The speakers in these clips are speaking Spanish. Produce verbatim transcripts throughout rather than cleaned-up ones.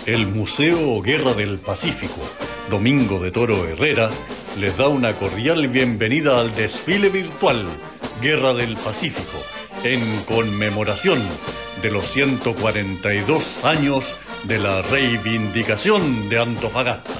El Museo Guerra del Pacífico, Domingo de Toro Herrera, les da una cordial bienvenida al desfile virtual Guerra del Pacífico, en conmemoración de los ciento cuarenta y dos años de la reivindicación de Antofagasta.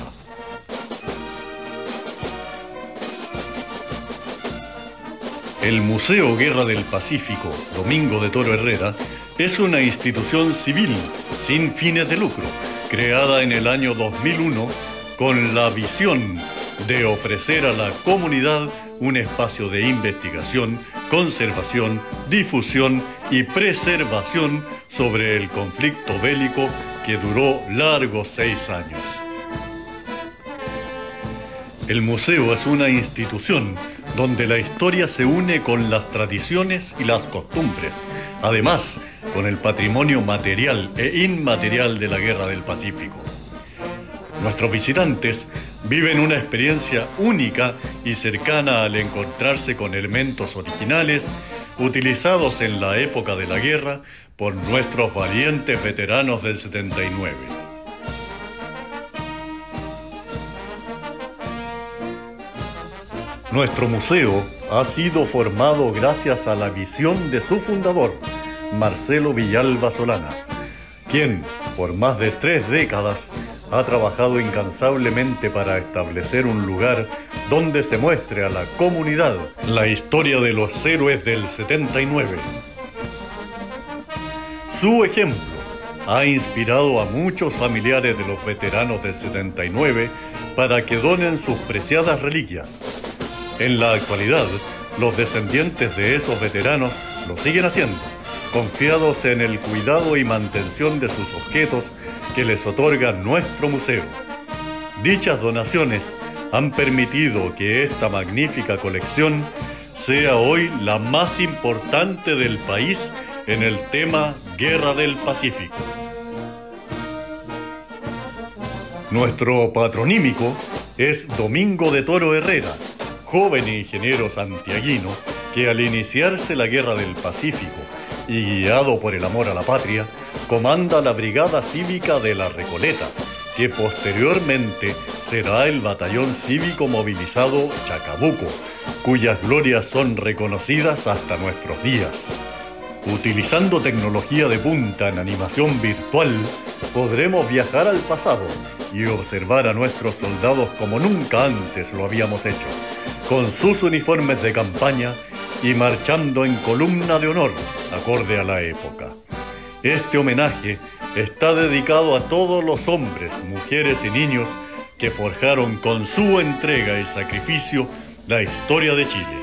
El Museo Guerra del Pacífico, Domingo de Toro Herrera, es una institución civil sin fines de lucro, creada en el año dos mil uno con la visión de ofrecer a la comunidad un espacio de investigación, conservación, difusión y preservación sobre el conflicto bélico que duró largos seis años. El museo es una institución donde la historia se une con las tradiciones y las costumbres, además con el patrimonio material e inmaterial de la Guerra del Pacífico. Nuestros visitantes viven una experiencia única y cercana al encontrarse con elementos originales utilizados en la época de la guerra por nuestros valientes veteranos del setenta y nueve. Nuestro museo ha sido formado gracias a la visión de su fundador, Marcelo Villalba Solanas, quien, por más de tres décadas, ha trabajado incansablemente para establecer un lugar donde se muestre a la comunidad la historia de los héroes del setenta y nueve. Su ejemplo ha inspirado a muchos familiares de los veteranos del setenta y nueve para que donen sus preciadas reliquias. En la actualidad, los descendientes de esos veteranos lo siguen haciendo, confiados en el cuidado y mantención de sus objetos que les otorga nuestro museo. Dichas donaciones han permitido que esta magnífica colección sea hoy la más importante del país en el tema Guerra del Pacífico. Nuestro patronímico es Domingo de Toro Herrera, joven ingeniero santiaguino que al iniciarse la Guerra del Pacífico y guiado por el amor a la patria, comanda la Brigada Cívica de la Recoleta, que posteriormente será el Batallón Cívico Movilizado Chacabuco, cuyas glorias son reconocidas hasta nuestros días. Utilizando tecnología de punta en animación virtual, podremos viajar al pasado y observar a nuestros soldados como nunca antes lo habíamos hecho, con sus uniformes de campaña y marchando en columna de honor, acorde a la época. Este homenaje está dedicado a todos los hombres, mujeres y niños que forjaron con su entrega y sacrificio la historia de Chile.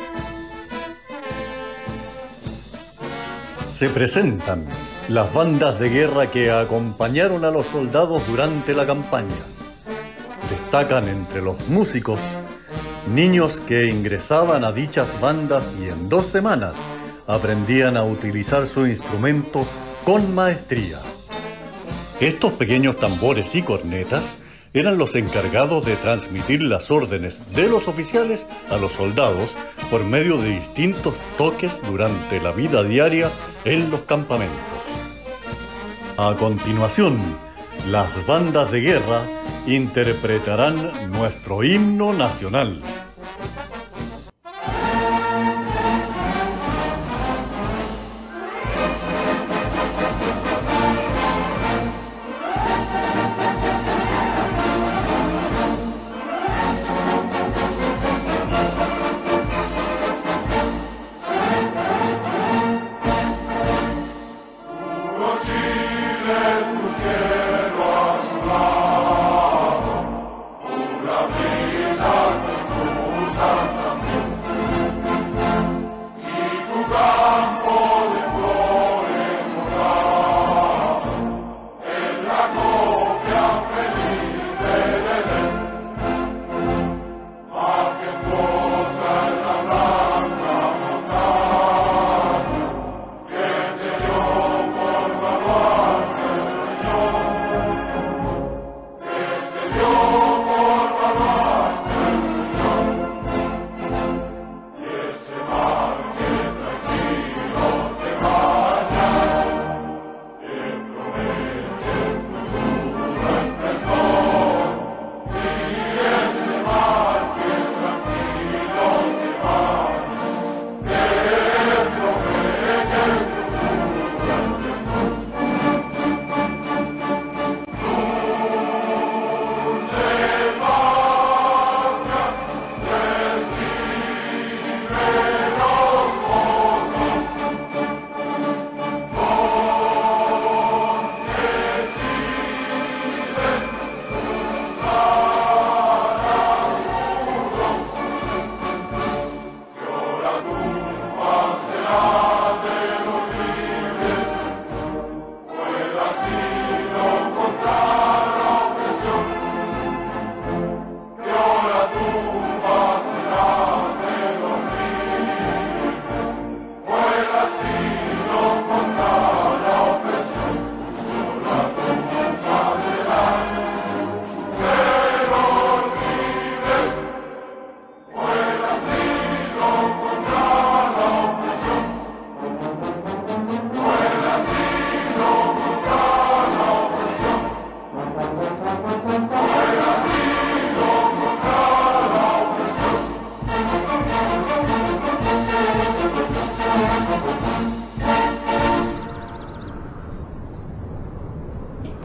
Se presentan las bandas de guerra que acompañaron a los soldados durante la campaña. Destacan entre los músicos niños que ingresaban a dichas bandas y en dos semanas aprendían a utilizar su instrumento con maestría. Estos pequeños tambores y cornetas eran los encargados de transmitir las órdenes de los oficiales a los soldados por medio de distintos toques durante la vida diaria en los campamentos. A continuación, las bandas de guerra interpretarán nuestro himno nacional.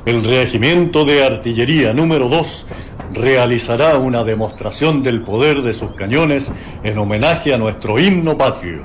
El Regimiento de Artillería número dos realizará una demostración del poder de sus cañones en homenaje a nuestro himno patrio.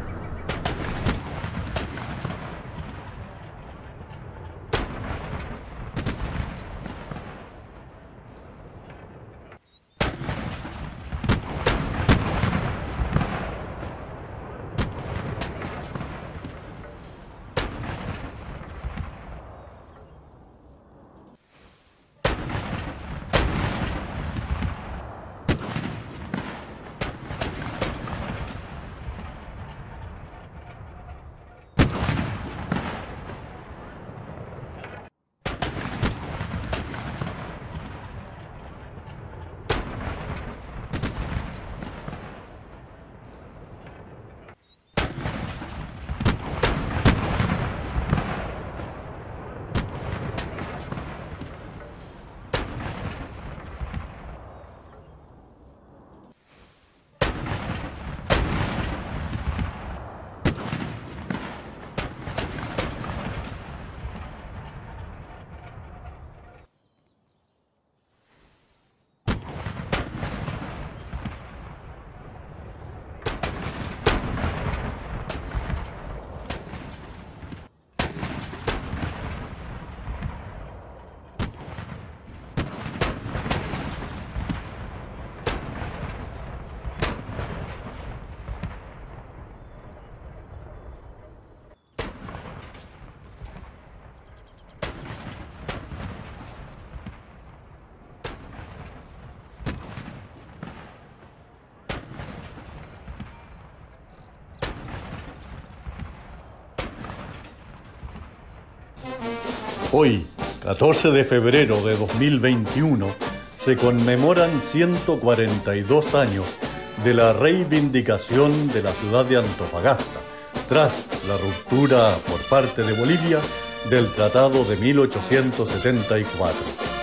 Hoy, catorce de febrero de dos mil veintiuno, se conmemoran ciento cuarenta y dos años de la reivindicación de la ciudad de Antofagasta, tras la ruptura por parte de Bolivia del Tratado de mil ochocientos setenta y cuatro.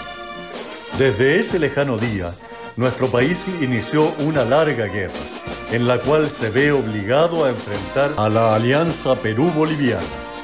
Desde ese lejano día, nuestro país inició una larga guerra, en la cual se ve obligado a enfrentar a la Alianza Perú-Boliviana.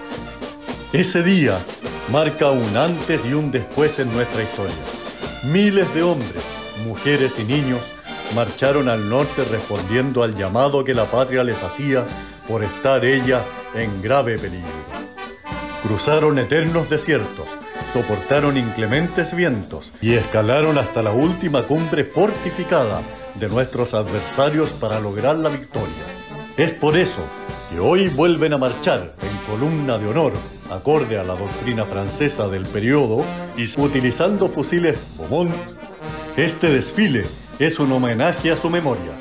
Ese día marca un antes y un después en nuestra historia. Miles de hombres, mujeres y niños marcharon al norte respondiendo al llamado que la patria les hacía por estar ella en grave peligro. Cruzaron eternos desiertos, soportaron inclementes vientos y escalaron hasta la última cumbre fortificada de nuestros adversarios para lograr la victoria. Es por eso que hoy vuelven a marchar en columna de honor, acorde a la doctrina francesa del periodo, y utilizando fusiles Beaumont. Este desfile es un homenaje a su memoria.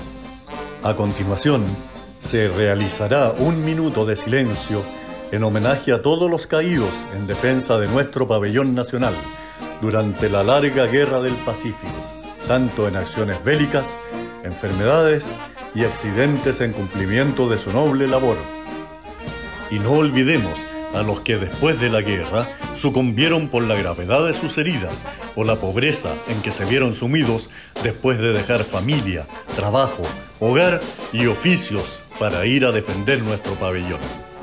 A continuación, se realizará un minuto de silencio en homenaje a todos los caídos en defensa de nuestro pabellón nacional durante la larga Guerra del Pacífico, tanto en acciones bélicas, enfermedades y accidentes en cumplimiento de su noble labor. Y no olvidemos a los que después de la guerra sucumbieron por la gravedad de sus heridas o la pobreza en que se vieron sumidos después de dejar familia, trabajo, hogar y oficios para ir a defender nuestro pabellón.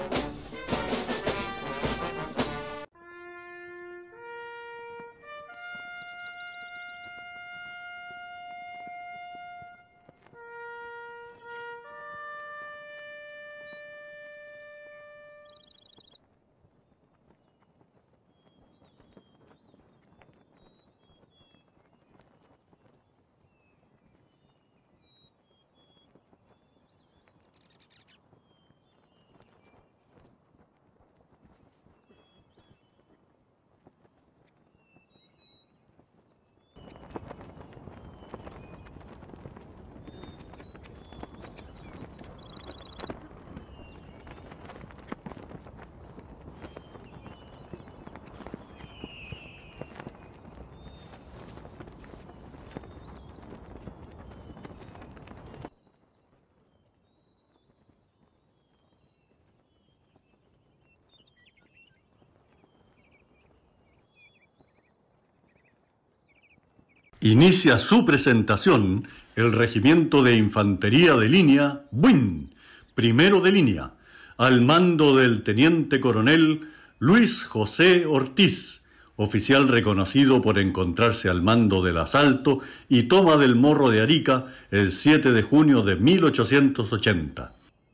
Inicia su presentación el Regimiento de Infantería de Línea, Buin, primero de línea, al mando del Teniente Coronel Luis José Ortiz, oficial reconocido por encontrarse al mando del asalto y toma del Morro de Arica el siete de junio de mil ochocientos ochenta.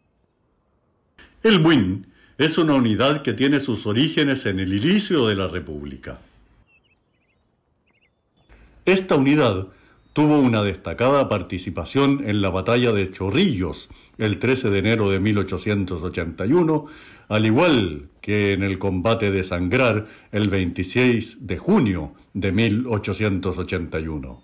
El Buin es una unidad que tiene sus orígenes en el inicio de la República. Esta unidad tuvo una destacada participación en la batalla de Chorrillos el trece de enero de mil ochocientos ochenta y uno, al igual que en el combate de Sangrar el veintiséis de junio de mil ochocientos ochenta y uno.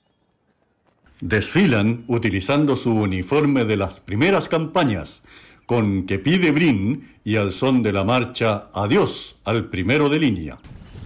Desfilan utilizando su uniforme de las primeras campañas, con quepí de brin y al son de la marcha Adiós al primero de línea.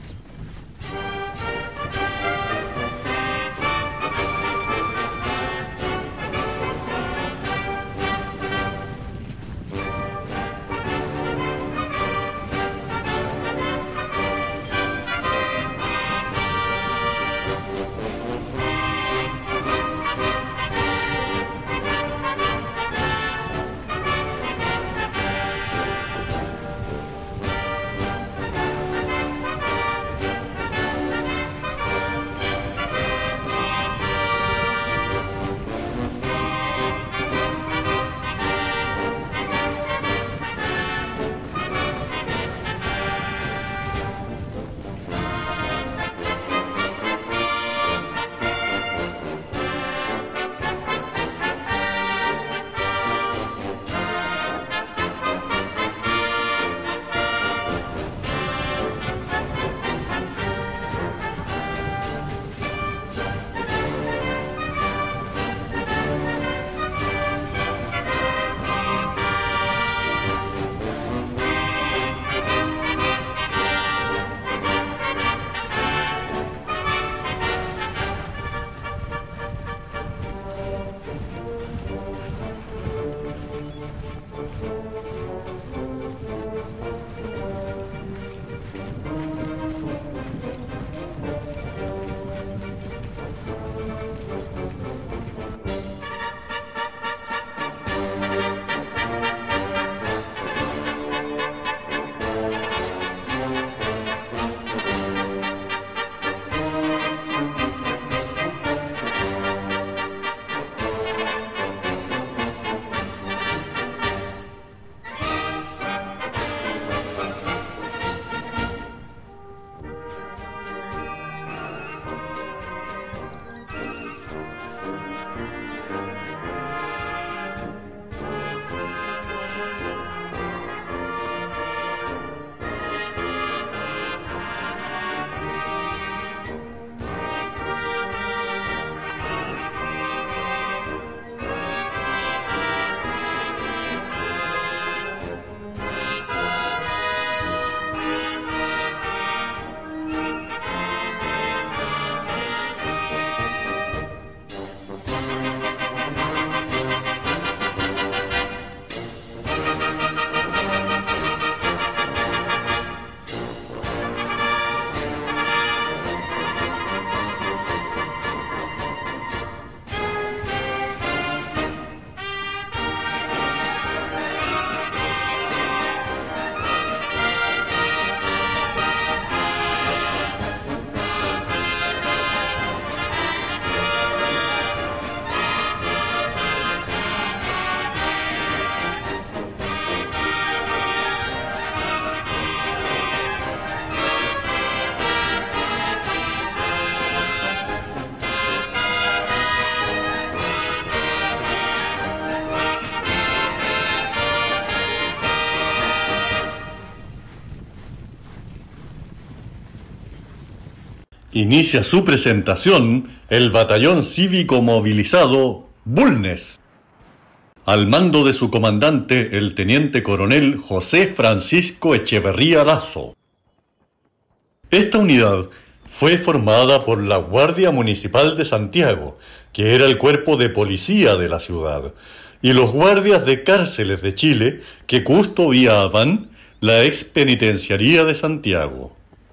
Inicia su presentación el batallón cívico movilizado Bulnes, al mando de su comandante el teniente coronel José Francisco Echeverría Lazo. Esta unidad fue formada por la Guardia Municipal de Santiago, que era el cuerpo de policía de la ciudad, y los guardias de cárceles de Chile, que custodiaban la expenitenciaría de Santiago.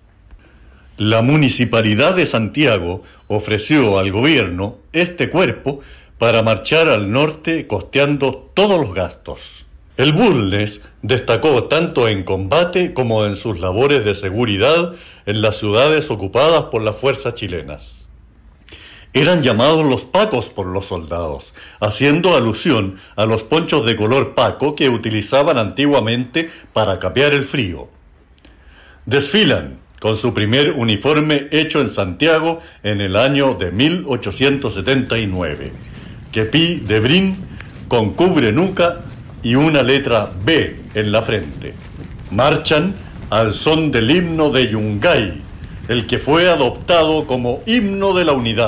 La Municipalidad de Santiago ofreció al gobierno este cuerpo para marchar al norte costeando todos los gastos. El Bulnes destacó tanto en combate como en sus labores de seguridad en las ciudades ocupadas por las fuerzas chilenas. Eran llamados los pacos por los soldados, haciendo alusión a los ponchos de color paco que utilizaban antiguamente para capear el frío. Desfilan con su primer uniforme hecho en Santiago en el año de mil ochocientos setenta y nueve, kepí de brin con cubre nuca y una letra B en la frente. Marchan al son del himno de Yungay, el que fue adoptado como himno de la unidad.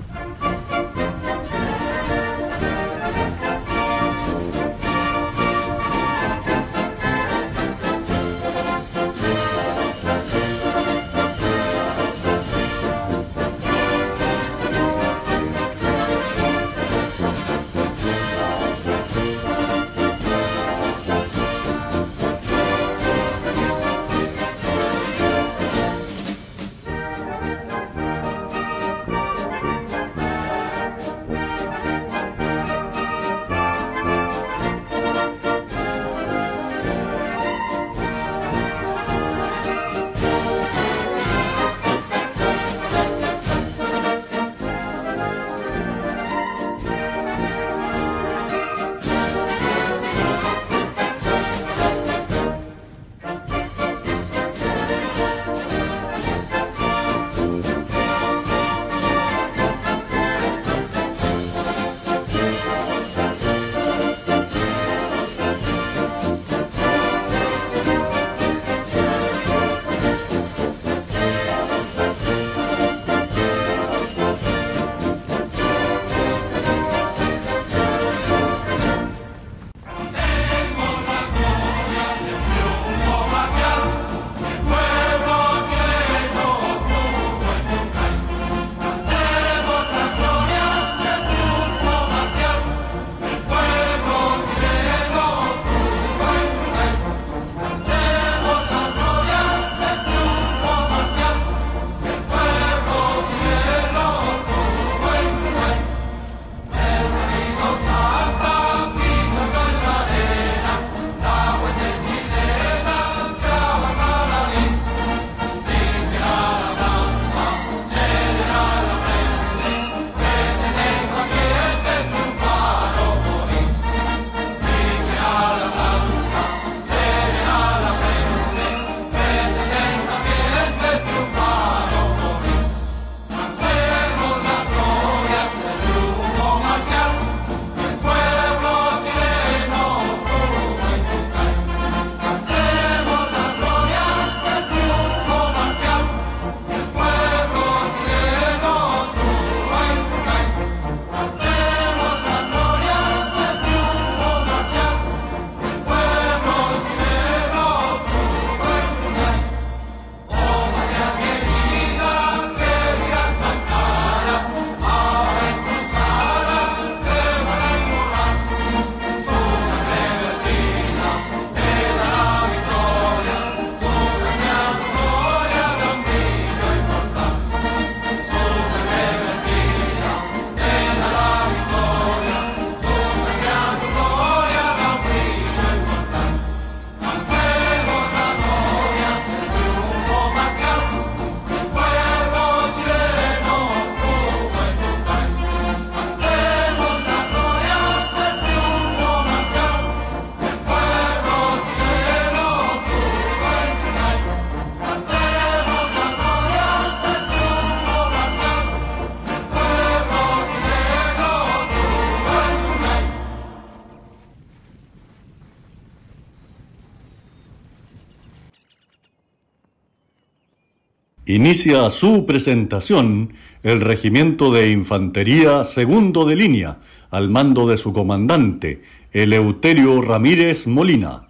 Inicia su presentación el Regimiento de Infantería Segundo de Línea, al mando de su comandante, Eleuterio Ramírez Molina.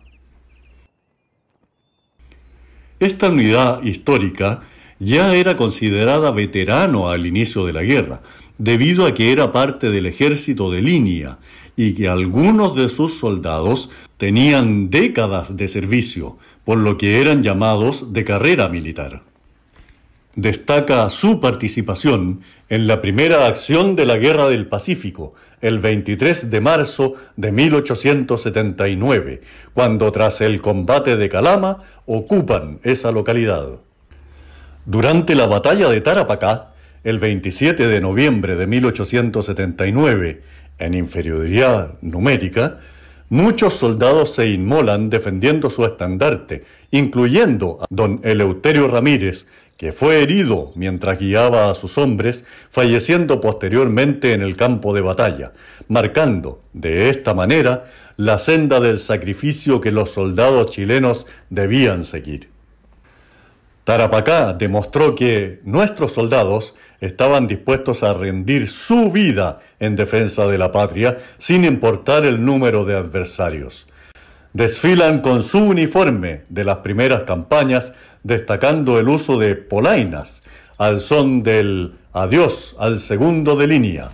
Esta unidad histórica ya era considerada veterano al inicio de la guerra, debido a que era parte del ejército de línea y que algunos de sus soldados tenían décadas de servicio, por lo que eran llamados de carrera militar. destaca su participación en la primera acción de la Guerra del Pacífico, el veintitrés de marzo de mil ochocientos setenta y nueve, cuando tras el combate de Calama ocupan esa localidad. Durante la batalla de Tarapacá, el veintisiete de noviembre de mil ochocientos setenta y nueve, en inferioridad numérica, muchos soldados se inmolan defendiendo su estandarte, incluyendo a don Eleuterio Ramírez, que fue herido mientras guiaba a sus hombres, falleciendo posteriormente en el campo de batalla, marcando, de esta manera, la senda del sacrificio que los soldados chilenos debían seguir. Tarapacá demostró que nuestros soldados estaban dispuestos a rendir su vida en defensa de la patria, sin importar el número de adversarios. Desfilan con su uniforme de las primeras campañas, destacando el uso de polainas, al son del adiós al segundo de línea.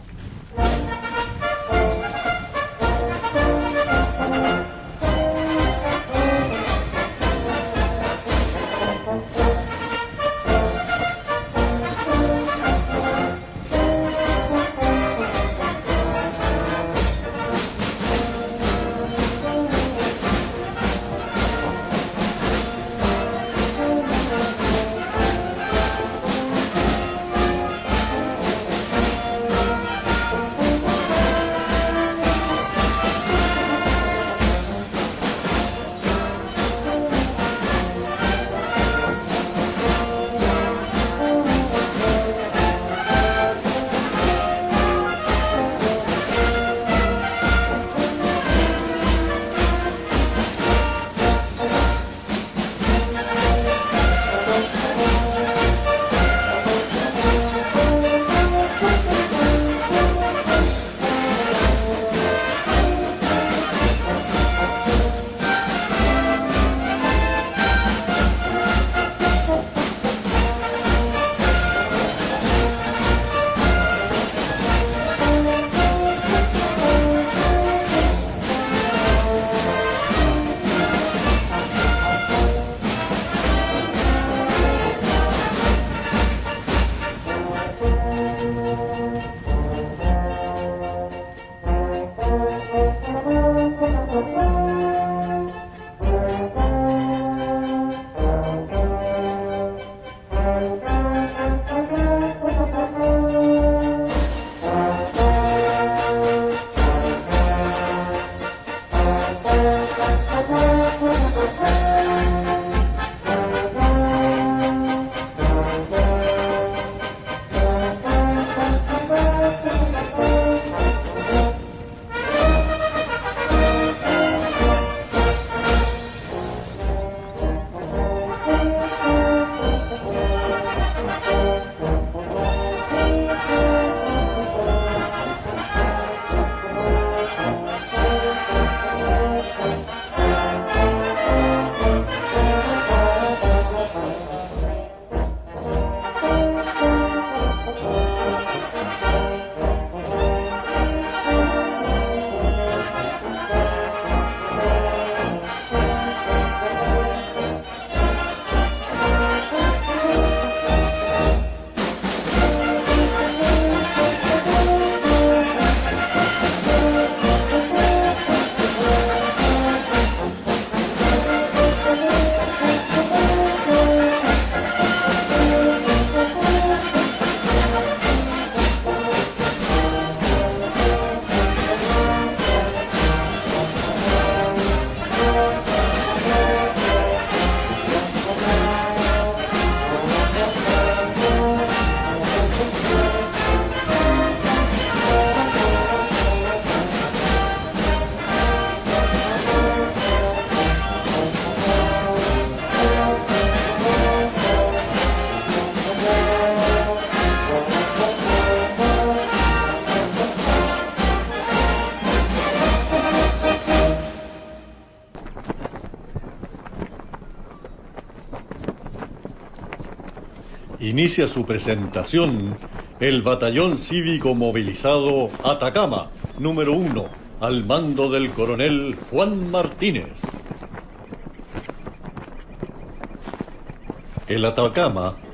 inicia su presentación el Batallón Cívico Movilizado Atacama, número uno, al mando del coronel Juan Martínez. El Atacama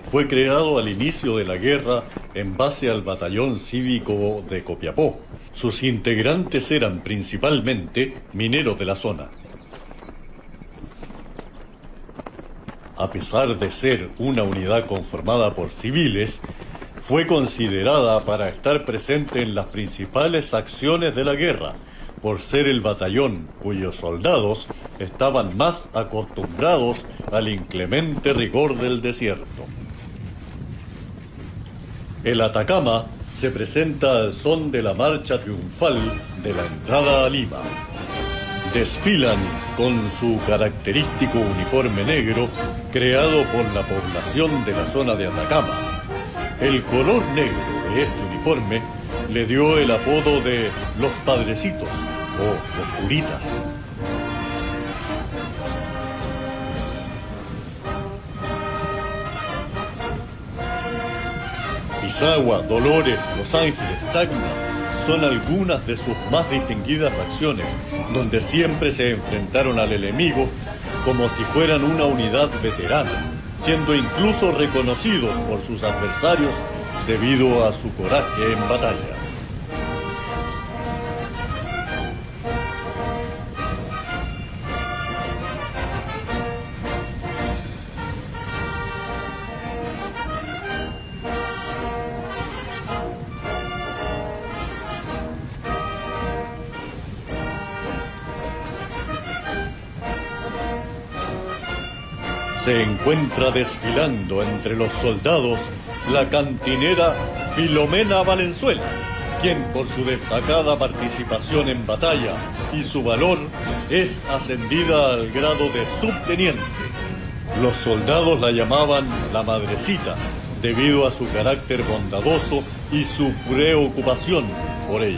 fue creado al inicio de la guerra en base al batallón cívico de Copiapó. Sus integrantes eran principalmente mineros de la zona. A pesar de ser una unidad conformada por civiles, fue considerada para estar presente en las principales acciones de la guerra, por ser el batallón cuyos soldados estaban más acostumbrados al inclemente rigor del desierto. El Atacama se presenta al son de la marcha triunfal de la entrada a Lima. Desfilan con su característico uniforme negro creado por la población de la zona de Atacama. El color negro de este uniforme le dio el apodo de los Padrecitos o los Curitas. Pisagua, Dolores, Los Ángeles, Tacna son algunas de sus más distinguidas acciones, donde siempre se enfrentaron al enemigo como si fueran una unidad veterana, siendo incluso reconocidos por sus adversarios debido a su coraje en batalla. Se encuentra desfilando entre los soldados la cantinera Filomena Valenzuela, quien por su destacada participación en batalla y su valor es ascendida al grado de subteniente. Los soldados la llamaban la Madrecita debido a su carácter bondadoso y su preocupación por ellos.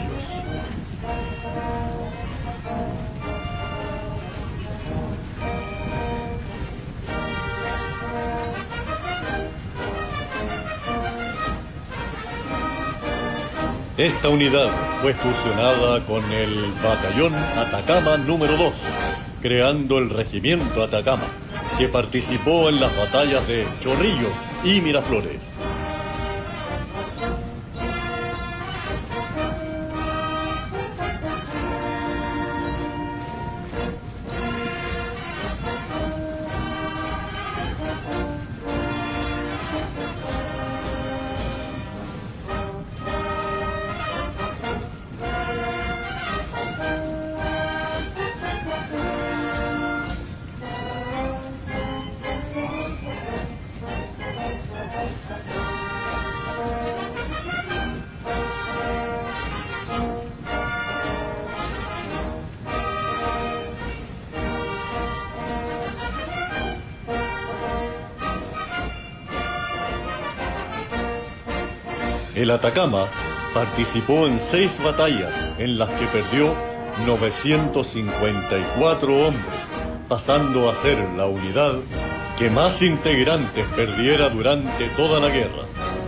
Esta unidad fue fusionada con el batallón Atacama número dos, creando el regimiento Atacama, que participó en las batallas de Chorrillos y Miraflores. El Atacama participó en seis batallas en las que perdió novecientos cincuenta y cuatro hombres, pasando a ser la unidad que más integrantes perdiera durante toda la guerra.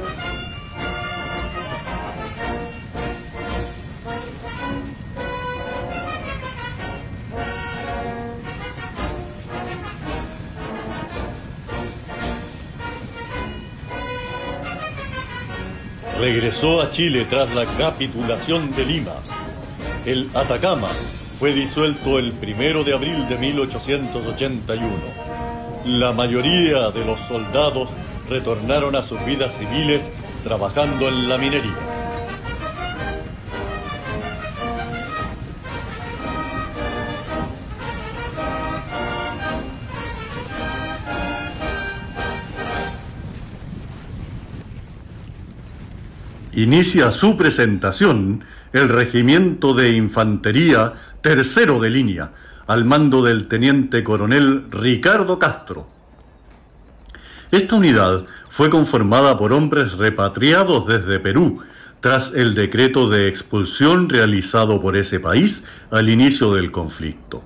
Regresó a Chile tras la capitulación de Lima. El Atacama fue disuelto el primero de abril de mil ochocientos ochenta y uno. La mayoría de los soldados retornaron a sus vidas civiles trabajando en la minería. Inicia su presentación el Regimiento de Infantería Tercero de Línea, al mando del teniente coronel Ricardo Castro. Esta unidad fue conformada por hombres repatriados desde Perú, tras el decreto de expulsión realizado por ese país al inicio del conflicto.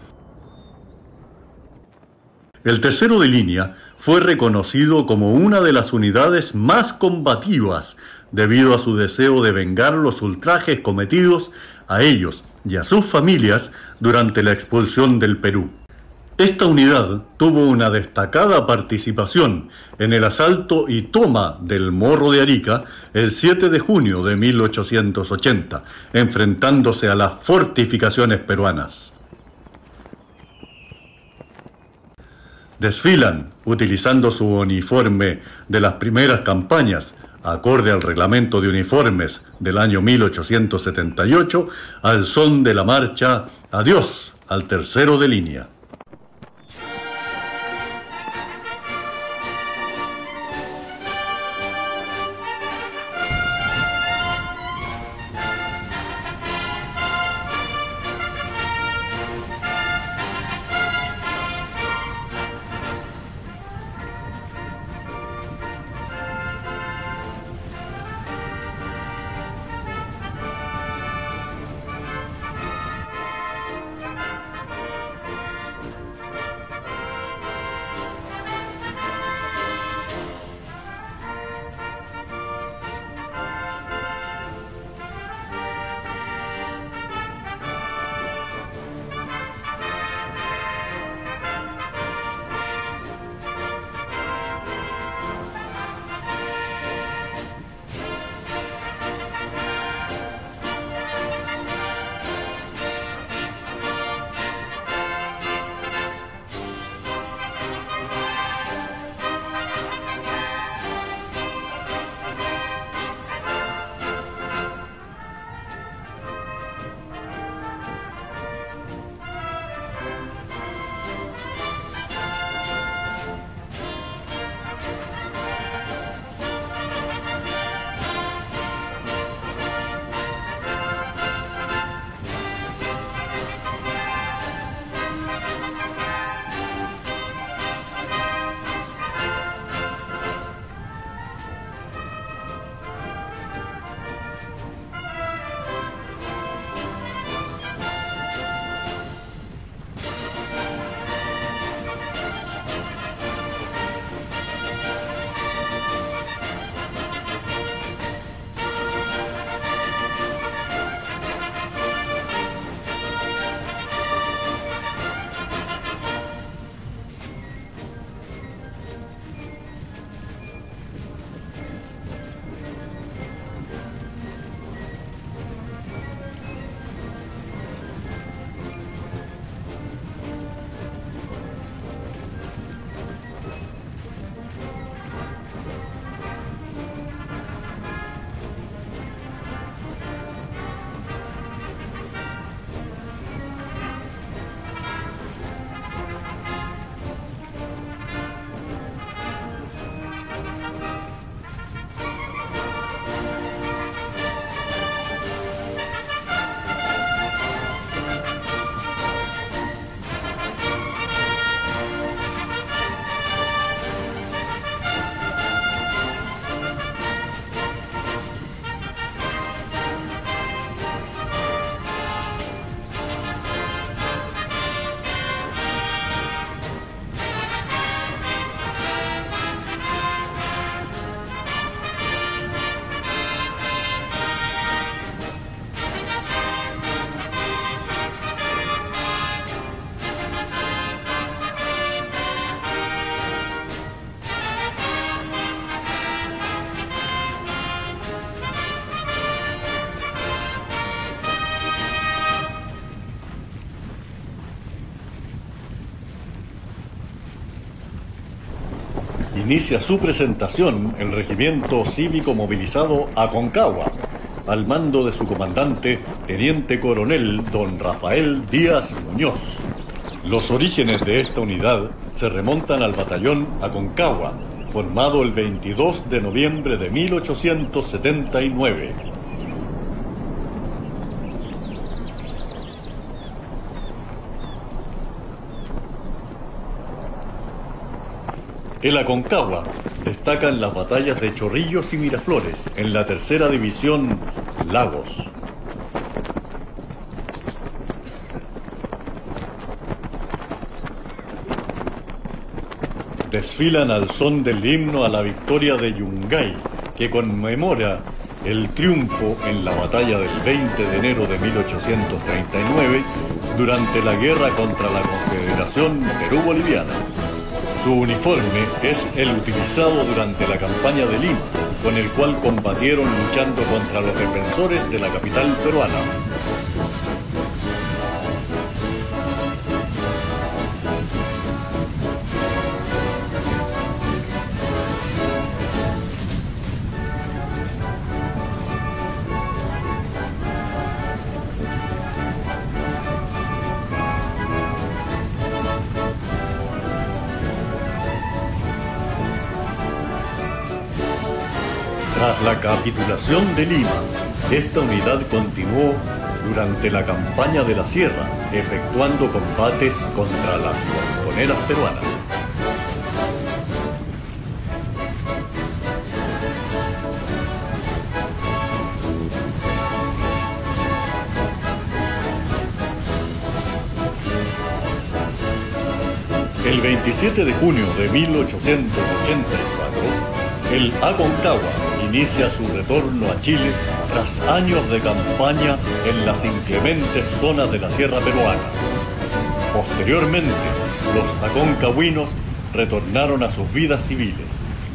El Tercero de Línea fue reconocido como una de las unidades más combativas debido a su deseo de vengar los ultrajes cometidos a ellos y a sus familias durante la expulsión del Perú. Esta unidad tuvo una destacada participación en el asalto y toma del Morro de Arica el siete de junio de mil ochocientos ochenta, enfrentándose a las fortificaciones peruanas. Desfilan utilizando su uniforme de las primeras campañas, acorde al reglamento de uniformes del año mil ochocientos setenta y ocho, al son de la marcha Adiós al tercero de línea. Inicia su presentación el Regimiento Cívico Movilizado Aconcagua, al mando de su comandante, Teniente Coronel Don Rafael Díaz Muñoz. Los orígenes de esta unidad se remontan al batallón Aconcagua, formado el veintidós de noviembre de mil ochocientos setenta y nueve. El Aconcagua destaca en las batallas de Chorrillos y Miraflores, en la tercera división Lagos. Desfilan al son del himno a la victoria de Yungay, que conmemora el triunfo en la batalla del veinte de enero de mil ochocientos treinta y nueve durante la guerra contra la Confederación Perú-Boliviana. Su uniforme es el utilizado durante la campaña de Lima, con el cual combatieron luchando contra los defensores de la capital peruana. Tras la capitulación de Lima, esta unidad continuó durante la campaña de la Sierra, efectuando combates contra las montoneras peruanas. El veintisiete de junio de mil ochocientos ochenta y cuatro, el Aconcagua inicia su retorno a Chile tras años de campaña en las inclementes zonas de la Sierra Peruana. Posteriormente, los aconcagüinos retornaron a sus vidas civiles.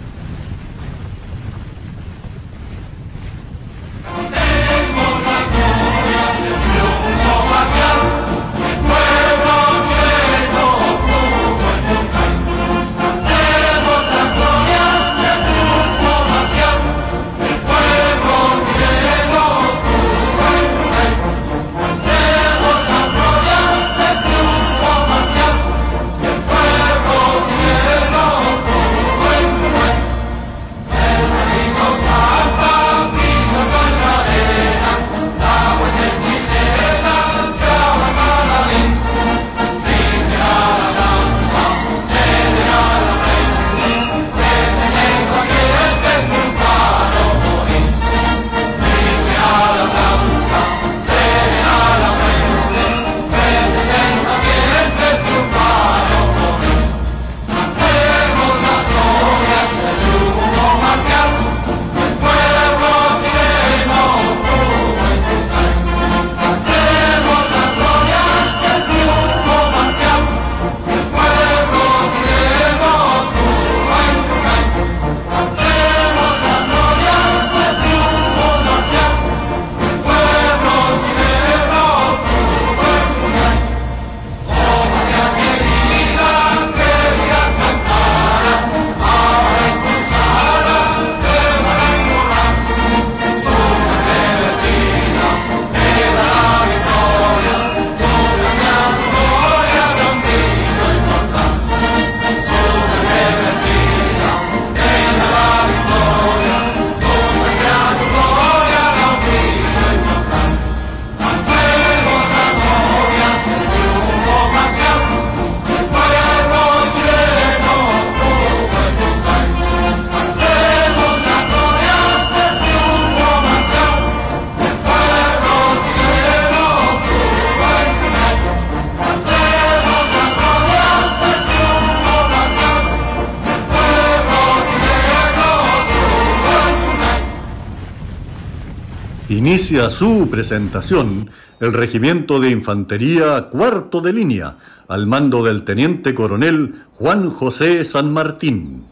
Inicia su presentación el Regimiento de Infantería Cuarto de Línea, al mando del Teniente Coronel Juan José San Martín.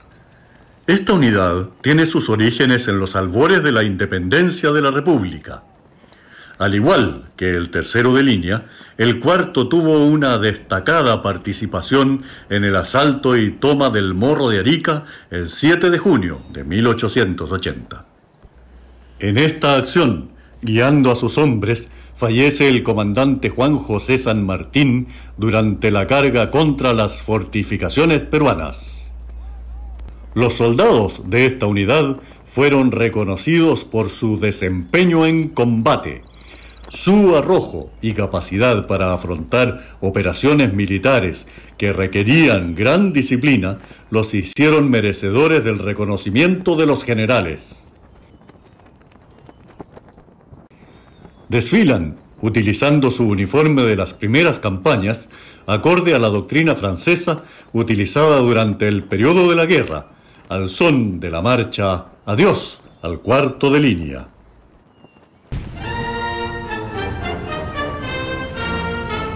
Esta unidad tiene sus orígenes en los albores de la independencia de la República. Al igual que el Tercero de Línea, el Cuarto tuvo una destacada participación en el asalto y toma del Morro de Arica el siete de junio de mil ochocientos ochenta. En esta acción, guiando a sus hombres, fallece el comandante Juan José San Martín durante la carga contra las fortificaciones peruanas. Los soldados de esta unidad fueron reconocidos por su desempeño en combate. Su arrojo y capacidad para afrontar operaciones militares que requerían gran disciplina los hicieron merecedores del reconocimiento de los generales. Desfilan, utilizando su uniforme de las primeras campañas, acorde a la doctrina francesa utilizada durante el periodo de la guerra, al son de la marcha Adiós al Cuarto de Línea.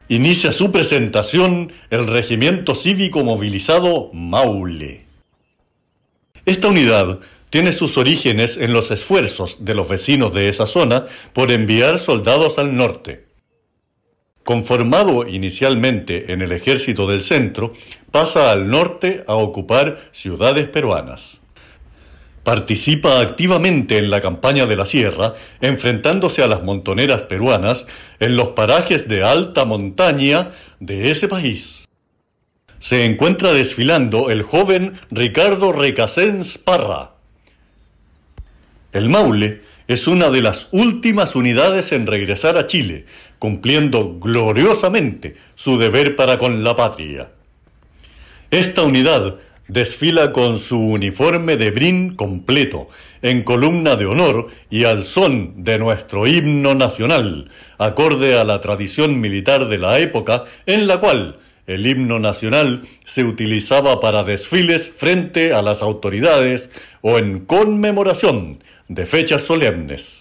Inicia su presentación el Regimiento Cívico Movilizado Maule. Esta unidad tiene sus orígenes en los esfuerzos de los vecinos de esa zona por enviar soldados al norte. Conformado inicialmente en el Ejército del Centro, pasa al norte a ocupar ciudades peruanas. Participa activamente en la campaña de la Sierra, enfrentándose a las montoneras peruanas en los parajes de alta montaña de ese país. Se encuentra desfilando el joven Ricardo Recasens Parra. El Maule es una de las últimas unidades en regresar a Chile, cumpliendo gloriosamente su deber para con la patria. Esta unidad desfila con su uniforme de brin completo, en columna de honor y al son de nuestro himno nacional, acorde a la tradición militar de la época en la cual el himno nacional se utilizaba para desfiles frente a las autoridades o en conmemoración de fechas solemnes.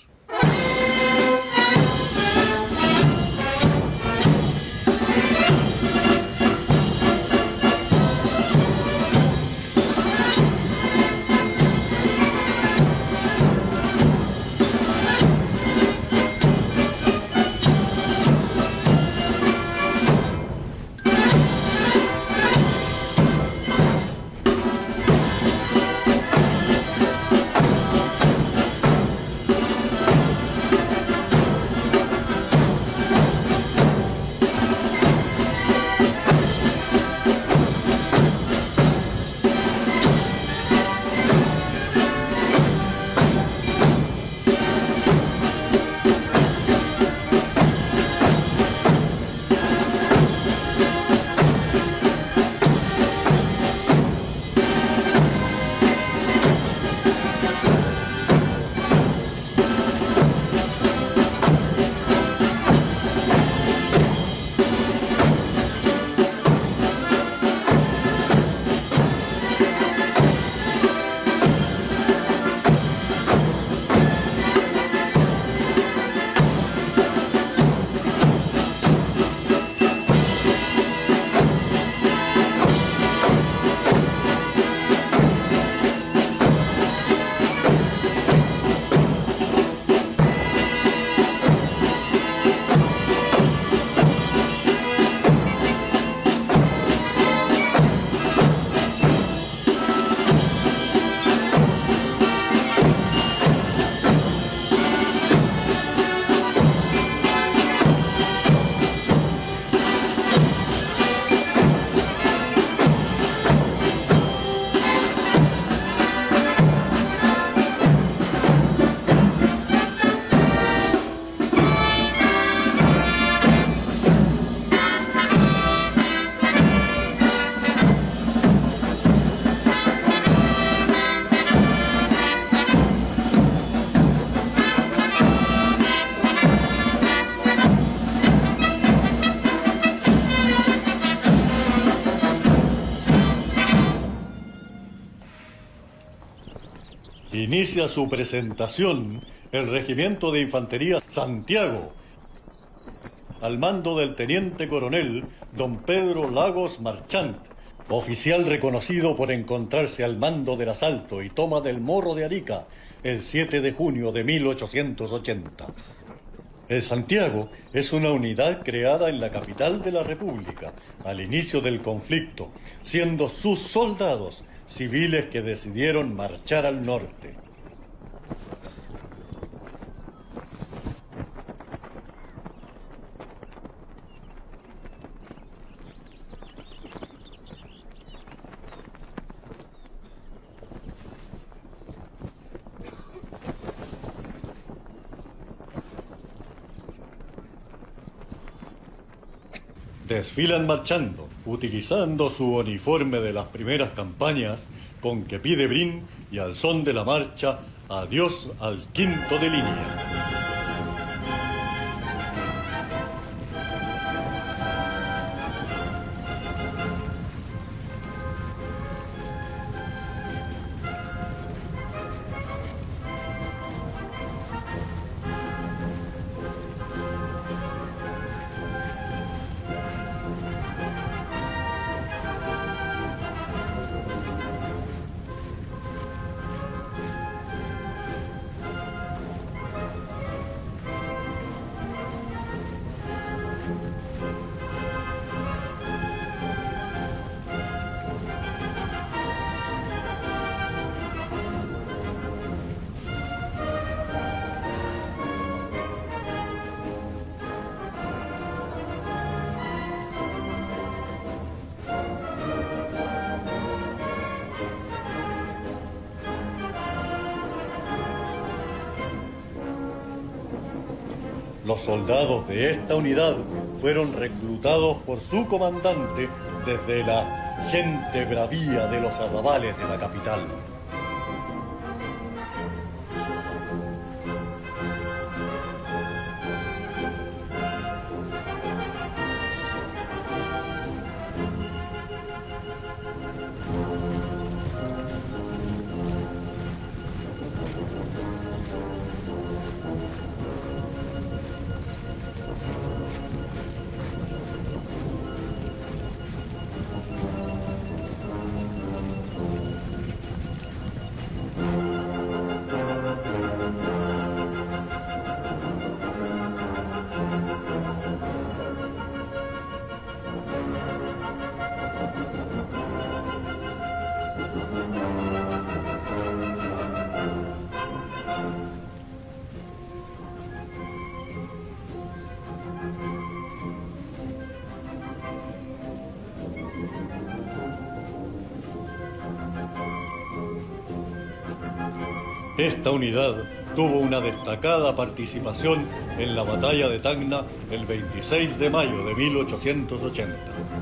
Inicia su presentación el Regimiento de Infantería Santiago, al mando del Teniente Coronel don Pedro Lagos Marchant, oficial reconocido por encontrarse al mando del asalto y toma del Morro de Arica el siete de junio de mil ochocientos ochenta. El Santiago es una unidad creada en la capital de la República al inicio del conflicto, siendo sus soldados civiles que decidieron marchar al norte. Desfilan marchando, utilizando su uniforme de las primeras campañas, con que pide brin y al son de la marcha, adiós al quinto de línea. Los soldados de esta unidad fueron reclutados por su comandante desde la gente bravía de los arrabales de la capital. Esta unidad tuvo una destacada participación en la batalla de Tacna el veintiséis de mayo de mil ochocientos ochenta.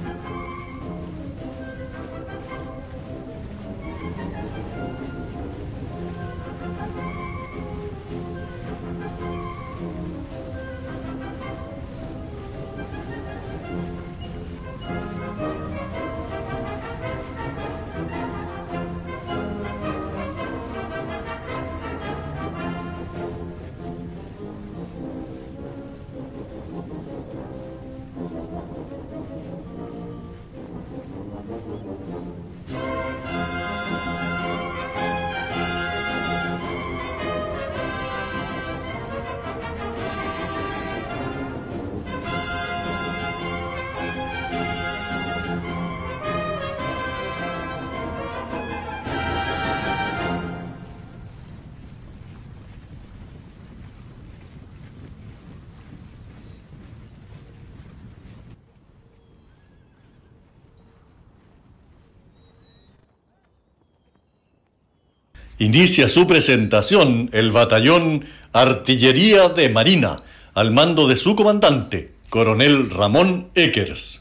Inicia su presentación el batallón Artillería de Marina, al mando de su comandante, coronel Ramón Eckers.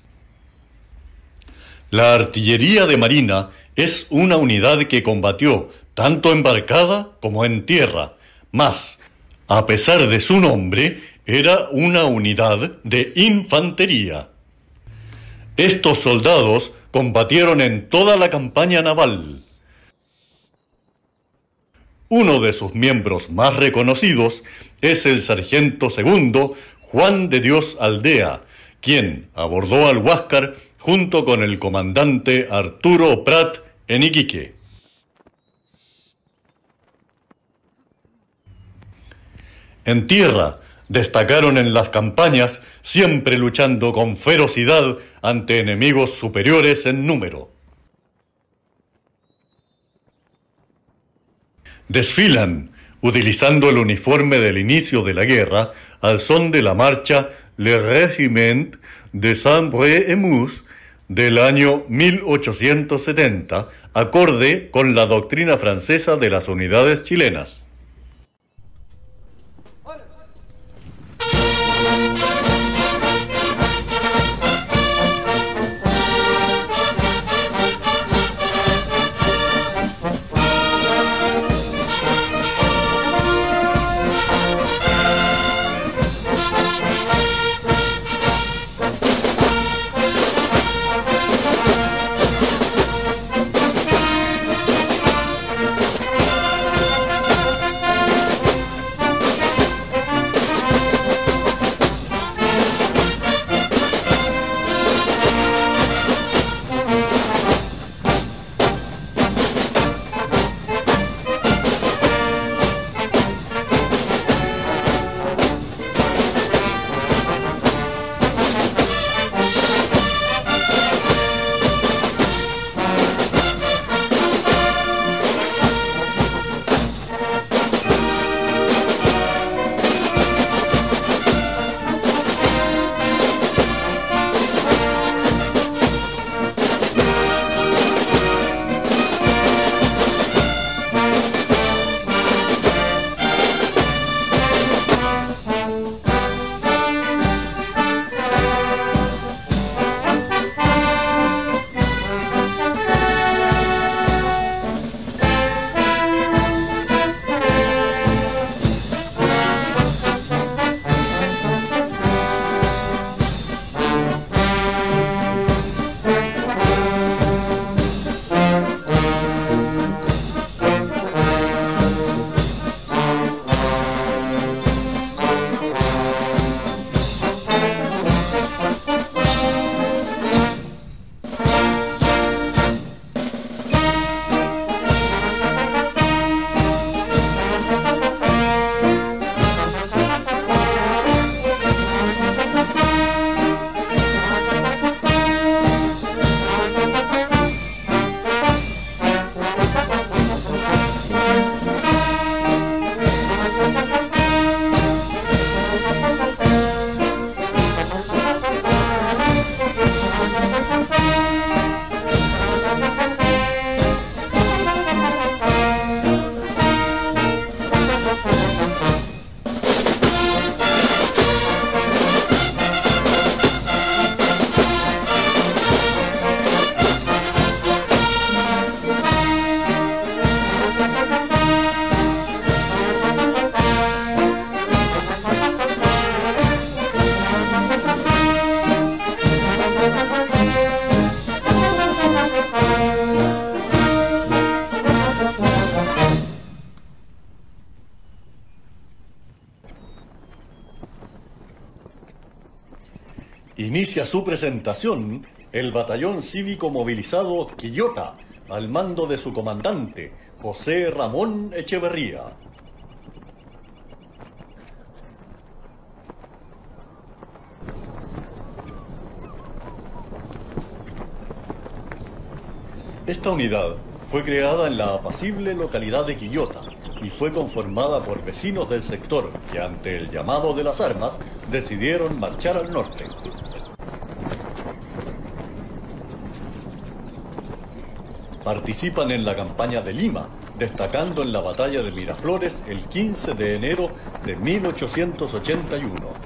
La Artillería de Marina es una unidad que combatió tanto embarcada como en tierra, mas, a pesar de su nombre, era una unidad de infantería. Estos soldados combatieron en toda la campaña naval. Uno de sus miembros más reconocidos es el sargento segundo Juan de Dios Aldea, quien abordó al Huáscar junto con el comandante Arturo Prat en Iquique. En tierra destacaron en las campañas, siempre luchando con ferocidad ante enemigos superiores en número. Desfilan, utilizando el uniforme del inicio de la guerra, al son de la marcha Le Régiment de Sambre-et-Meuse del año mil ochocientos setenta, acorde con la doctrina francesa de las unidades chilenas. Inicia su presentación el batallón cívico movilizado Quillota, al mando de su comandante, José Ramón Echeverría. Esta unidad fue creada en la apacible localidad de Quillota y fue conformada por vecinos del sector que, ante el llamado de las armas, decidieron marchar al norte. Participan en la campaña de Lima, destacando en la batalla de Miraflores el quince de enero de mil ochocientos ochenta y uno.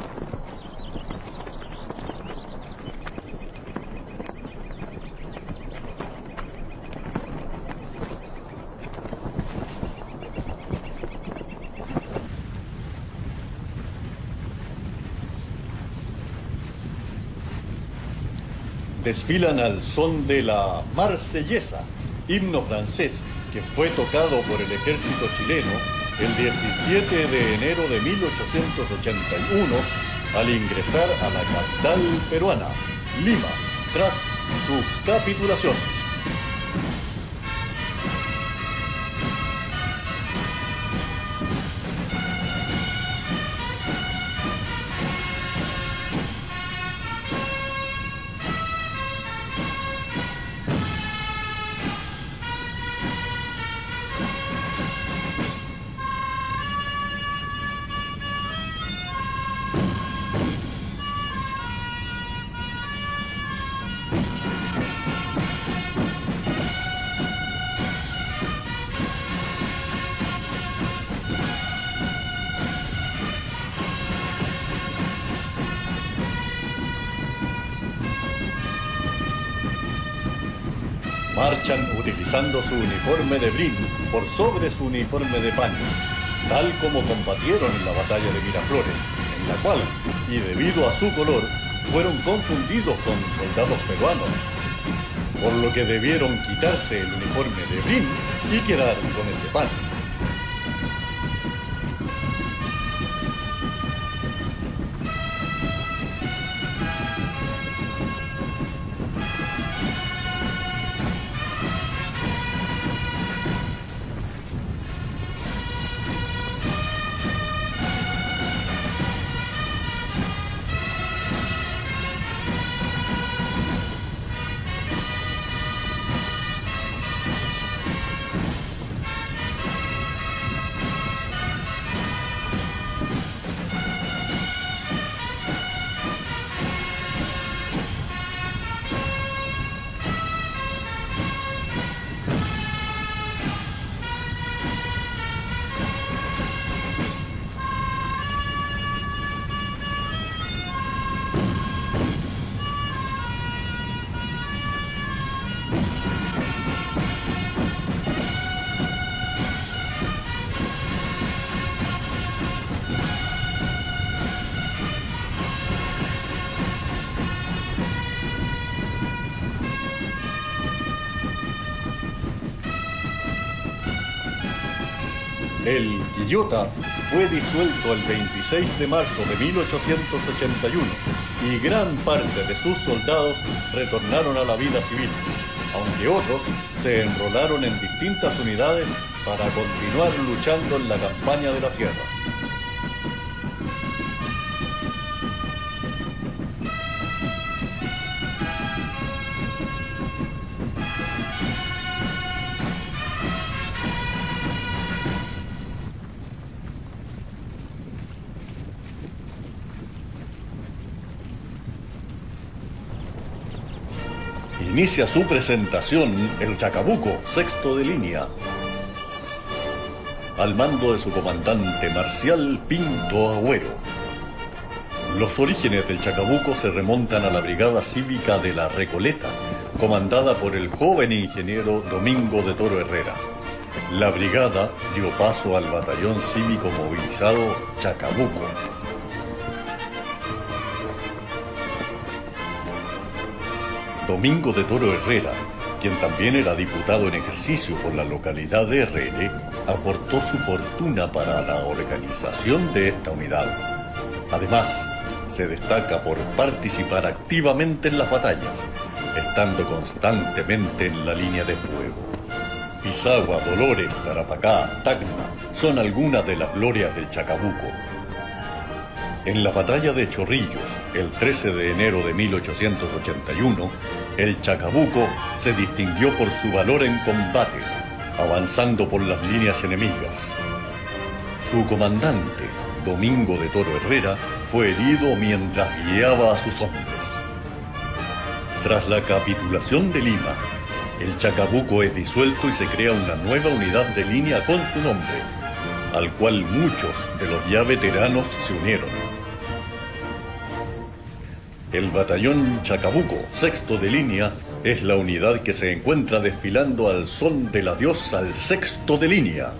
Desfilan al son de la Marsellesa, himno francés que fue tocado por el ejército chileno el diecisiete de enero de mil ochocientos ochenta y uno al ingresar a la capital peruana, Lima, tras su capitulación. Marchan utilizando su uniforme de brin por sobre su uniforme de paño, tal como combatieron en la batalla de Miraflores, en la cual, y debido a su color, fueron confundidos con soldados peruanos, por lo que debieron quitarse el uniforme de brin y quedar con el de paño. El Quillota fue disuelto el veintiséis de marzo de mil ochocientos ochenta y uno y gran parte de sus soldados retornaron a la vida civil, aunque otros se enrolaron en distintas unidades para continuar luchando en la campaña de la Sierra. Inicia su presentación el Chacabuco, sexto de línea, al mando de su comandante Marcial Pinto Agüero. Los orígenes del Chacabuco se remontan a la Brigada Cívica de la Recoleta, comandada por el joven ingeniero Domingo de Toro Herrera. La brigada dio paso al batallón cívico movilizado Chacabuco. Domingo de Toro Herrera, quien también era diputado en ejercicio por la localidad de Herrere, aportó su fortuna para la organización de esta unidad. Además, se destaca por participar activamente en las batallas, estando constantemente en la línea de fuego. Pisagua, Dolores, Tarapacá, Tacna son algunas de las glorias del Chacabuco. En la batalla de Chorrillos, el trece de enero de mil ochocientos ochenta y uno, el Chacabuco se distinguió por su valor en combate, avanzando por las líneas enemigas. Su comandante, Domingo de Toro Herrera, fue herido mientras guiaba a sus hombres. Tras la capitulación de Lima, el Chacabuco es disuelto y se crea una nueva unidad de línea con su nombre, al cual muchos de los ya veteranos se unieron. El batallón Chacabuco, sexto de línea, es la unidad que se encuentra desfilando al son del adiós al sexto de línea.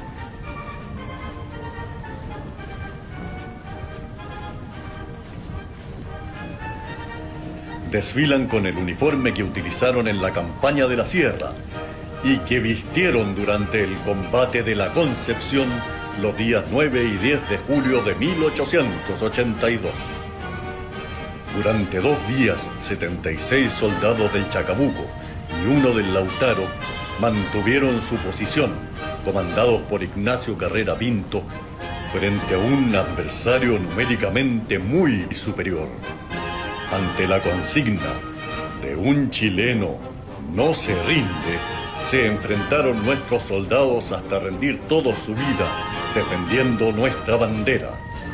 Desfilan con el uniforme que utilizaron en la campaña de la Sierra y que vistieron durante el combate de la Concepción los días nueve y diez de julio de mil ochocientos ochenta y dos. Durante dos días, setenta y seis soldados del Chacabuco y uno del Lautaro mantuvieron su posición, comandados por Ignacio Carrera Pinto, frente a un adversario numéricamente muy superior. Ante la consigna de un chileno no se rinde, se enfrentaron nuestros soldados hasta rendir toda su vida defendiendo nuestra bandera.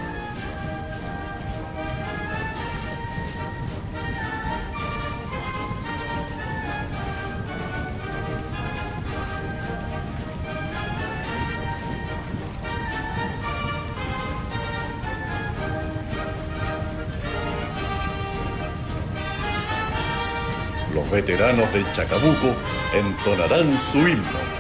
Los veteranos del Chacabuco entonarán su himno.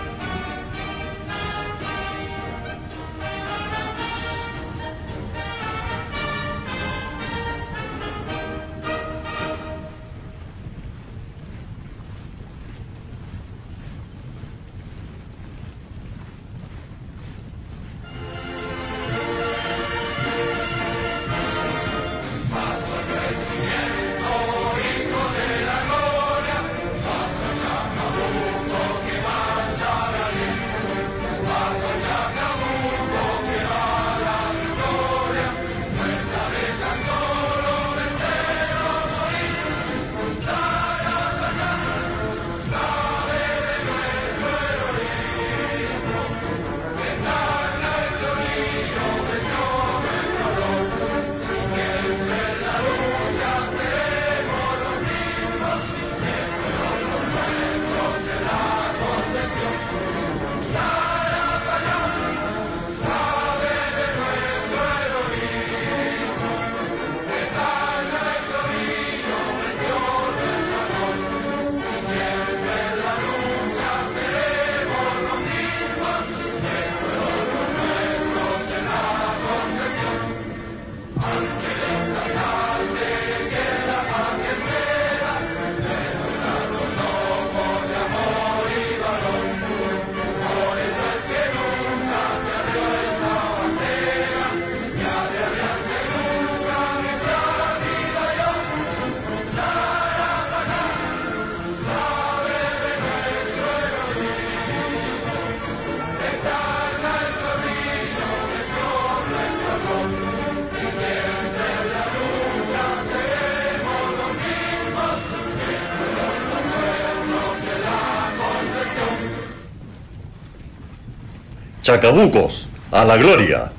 Chacabucos, a la gloria.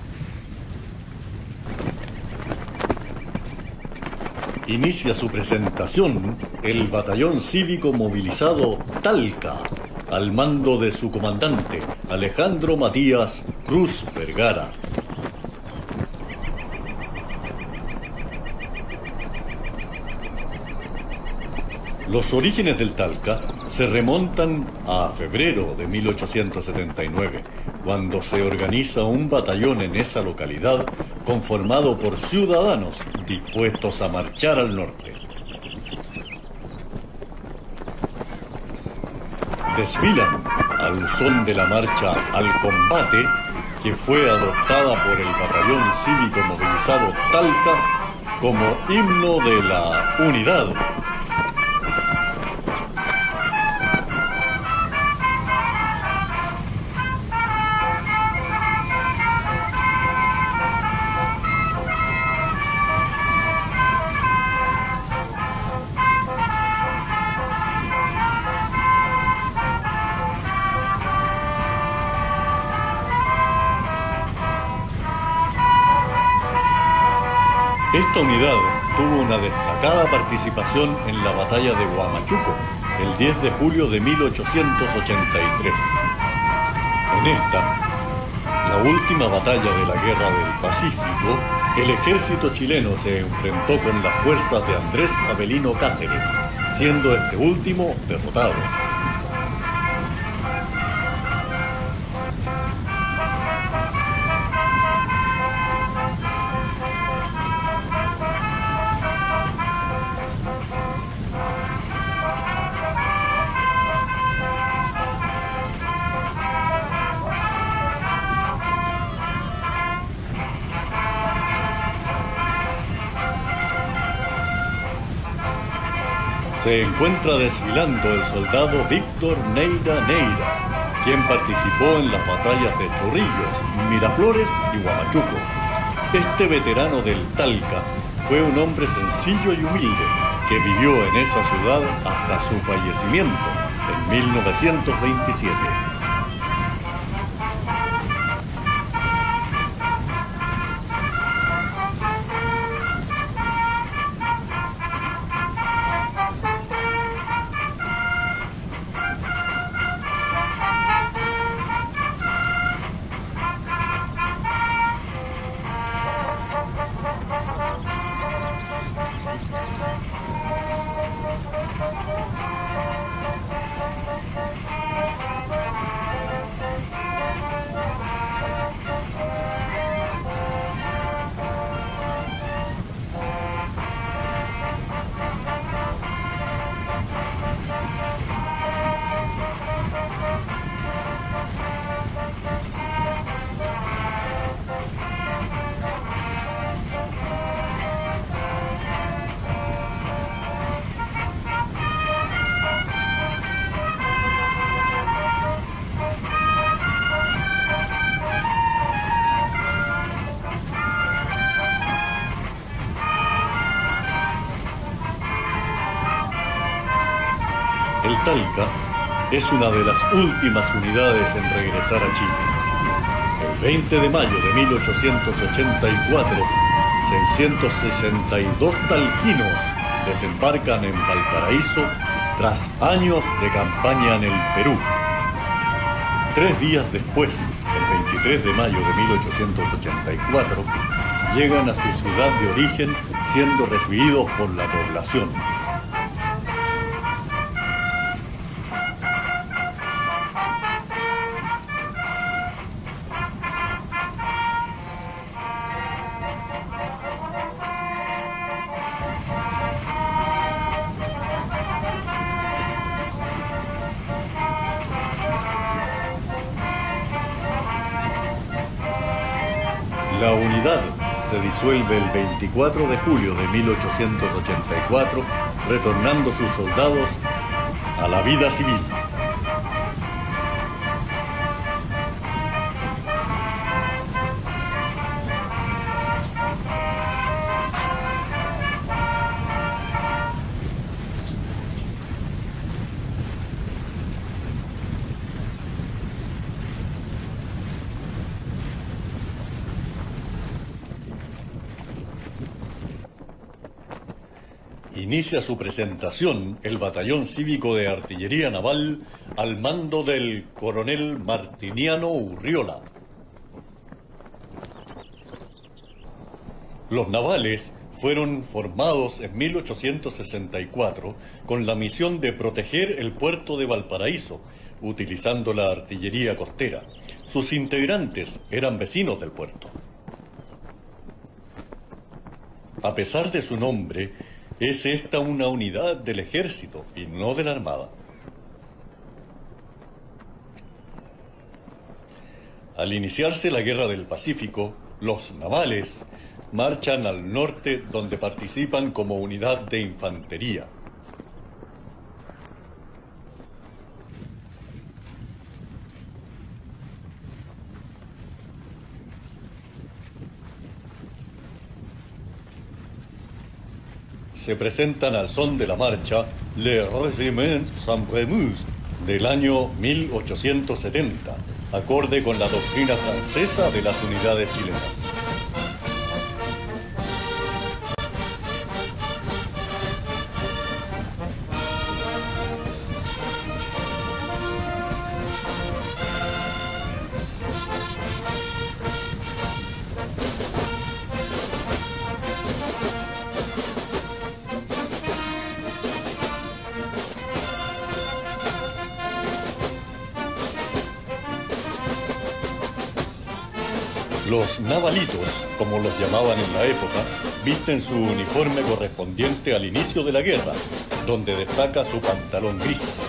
Inicia su presentación el batallón cívico movilizado Talca, al mando de su comandante, Alejandro Matías Cruz Vergara. Los orígenes del Talca se remontan a febrero de mil ochocientos setenta y nueve, cuando se organiza un batallón en esa localidad conformado por ciudadanos dispuestos a marchar al norte. Desfilan al son de la marcha al combate, que fue adoptada por el batallón cívico movilizado Talca como himno de la unidad. Esta unidad tuvo una destacada participación en la batalla de Huamachuco, el diez de julio de mil ochocientos ochenta y tres. En esta, la última batalla de la Guerra del Pacífico, el ejército chileno se enfrentó con las fuerzas de Andrés Avelino Cáceres, siendo este último derrotado. Se encuentra desfilando el soldado Víctor Neira Neira, quien participó en las batallas de Chorrillos, Miraflores y Huamachuco. Este veterano del Talca fue un hombre sencillo y humilde que vivió en esa ciudad hasta su fallecimiento en mil novecientos veintisiete. El Talca es una de las últimas unidades en regresar a Chile. El veinte de mayo de mil ochocientos ochenta y cuatro, seiscientos sesenta y dos talquinos desembarcan en Valparaíso tras años de campaña en el Perú. Tres días después, el veintitrés de mayo de mil ochocientos ochenta y cuatro, llegan a su ciudad de origen siendo recibidos por la población. La unidad se disuelve el veinticuatro de julio de mil ochocientos ochenta y cuatro, retornando sus soldados a la vida civil. Inicia su presentación el Batallón Cívico de Artillería Naval al mando del coronel Martiniano Urriola. Los navales fueron formados en mil ochocientos sesenta y cuatro con la misión de proteger el puerto de Valparaíso, utilizando la artillería costera. Sus integrantes eran vecinos del puerto. A pesar de su nombre, es esta una unidad del ejército y no de la armada. Al iniciarse la Guerra del Pacífico, los navales marchan al norte, donde participan como unidad de infantería. Se presentan al son de la marcha Le Régiment Sambremuse del año mil ochocientos setenta, acorde con la doctrina francesa de las unidades chilenas. Los navalitos, como los llamaban en la época, visten su uniforme correspondiente al inicio de la guerra, donde destaca su pantalón gris.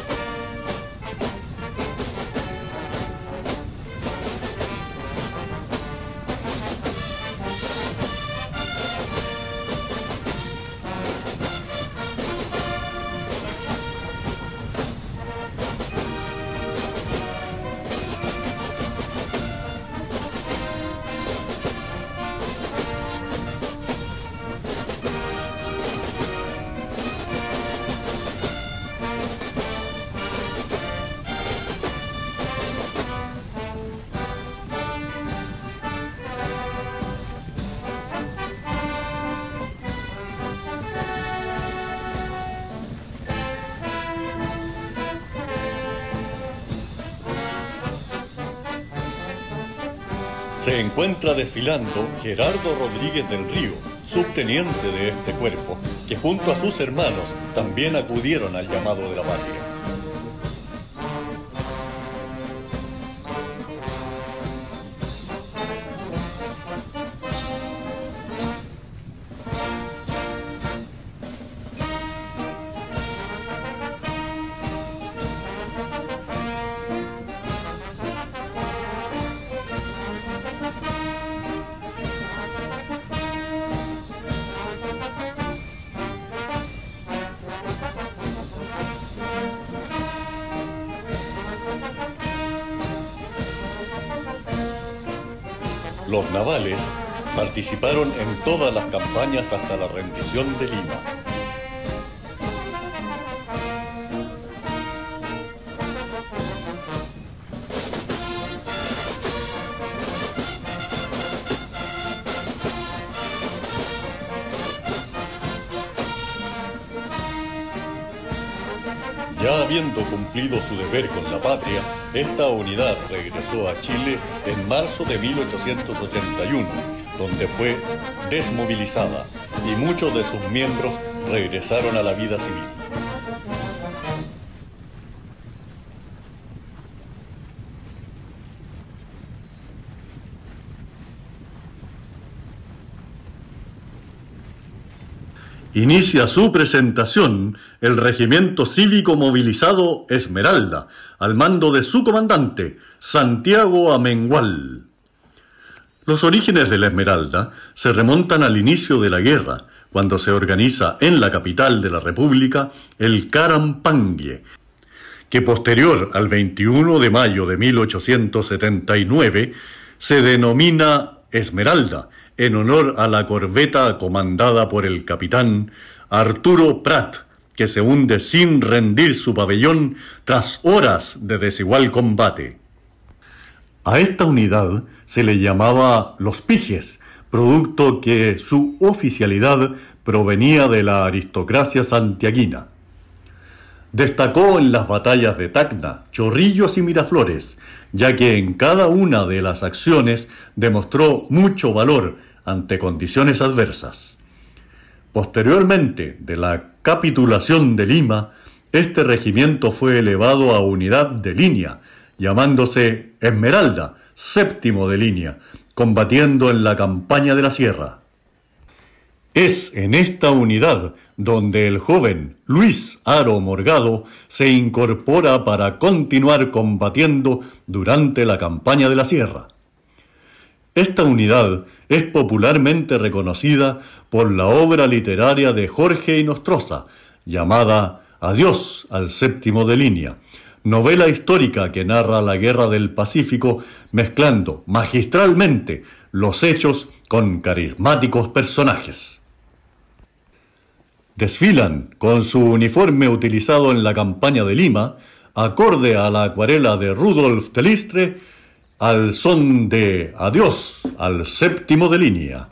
Se encuentra desfilando Gerardo Rodríguez del Río, subteniente de este cuerpo, que junto a sus hermanos también acudieron al llamado de la patria. Los navales participaron en todas las campañas hasta la rendición de Lima. Ya habiendo cumplido su deber con la patria, esta unidad regresó a Chile en marzo de mil ochocientos ochenta y uno, donde fue desmovilizada y muchos de sus miembros regresaron a la vida civil. Inicia su presentación el Regimiento Cívico Movilizado Esmeralda, al mando de su comandante, Santiago Amengual. Los orígenes de la Esmeralda se remontan al inicio de la guerra, cuando se organiza en la capital de la República el Carampangue, que posterior al veintiuno de mayo de mil ochocientos setenta y nueve se denomina Esmeralda, en honor a la corbeta comandada por el capitán Arturo Prat, que se hunde sin rendir su pabellón tras horas de desigual combate. A esta unidad se le llamaba Los Pijes, producto que su oficialidad provenía de la aristocracia santiaguina. Destacó en las batallas de Tacna, Chorrillos y Miraflores, ya que en cada una de las acciones demostró mucho valor ante condiciones adversas. Posteriormente de la capitulación de Lima, este regimiento fue elevado a unidad de línea, llamándose Esmeralda, séptimo de línea, combatiendo en la campaña de la Sierra. Es en esta unidad donde el joven Luis Haro Morgado se incorpora para continuar combatiendo durante la campaña de la Sierra. Esta unidad es popularmente reconocida por la obra literaria de Jorge Inostroza, llamada Adiós al séptimo de línea, novela histórica que narra la Guerra del Pacífico mezclando magistralmente los hechos con carismáticos personajes. Desfilan con su uniforme utilizado en la campaña de Lima, acorde a la acuarela de Rudolf Delistre, al son de Adiós al séptimo de línea.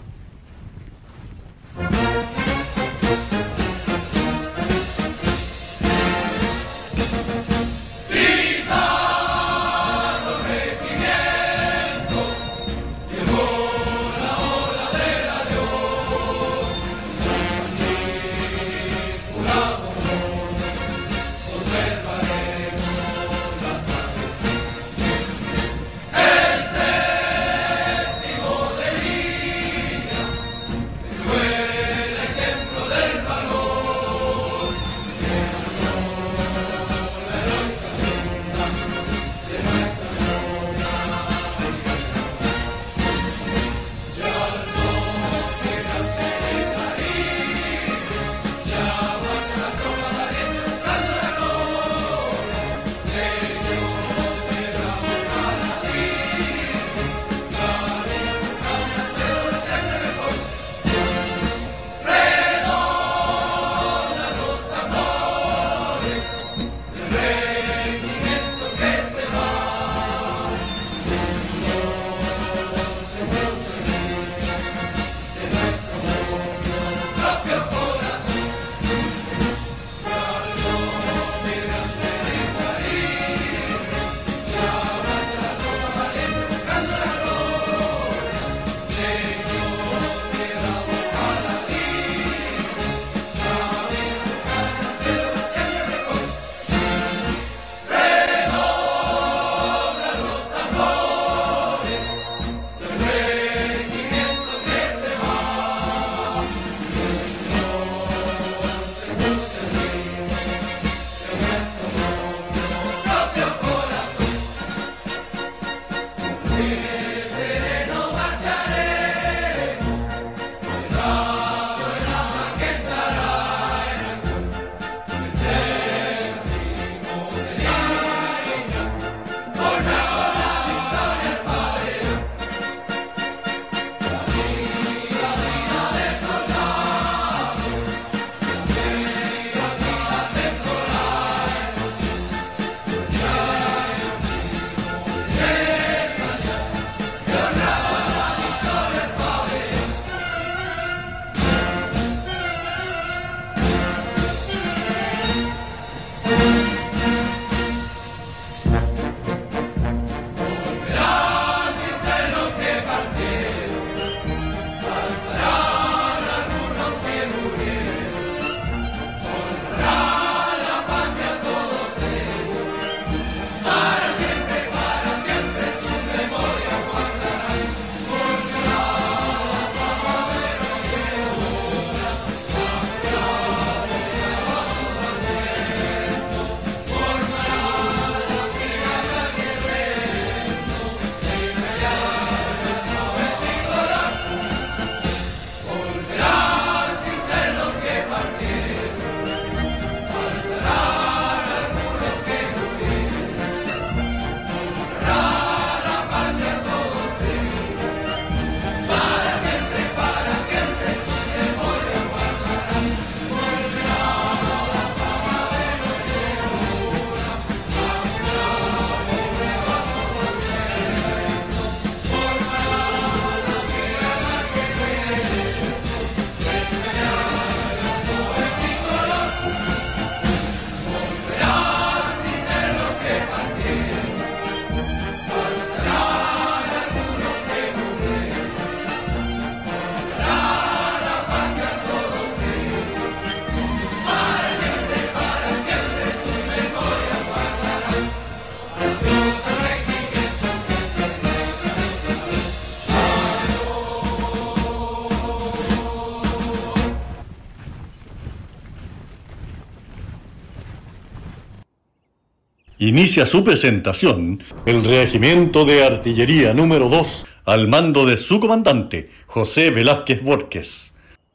Inicia su presentación el Regimiento de Artillería número dos al mando de su comandante, José Velázquez Borges.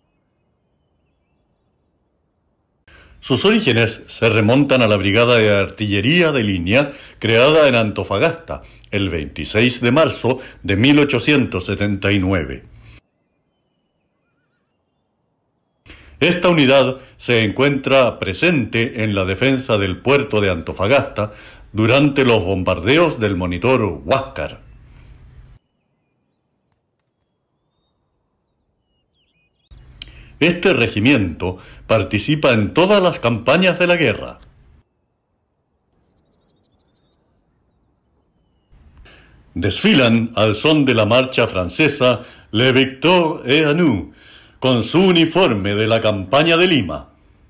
Sus orígenes se remontan a la Brigada de Artillería de Línea, creada en Antofagasta, el veintiséis de marzo de mil ochocientos setenta y nueve. Esta unidad se encuentra presente en la defensa del puerto de Antofagasta durante los bombardeos del monitor Huáscar. Este regimiento participa en todas las campañas de la guerra. Desfilan al son de la marcha francesa Le Victor est à nous, con su uniforme de la campaña de Lima.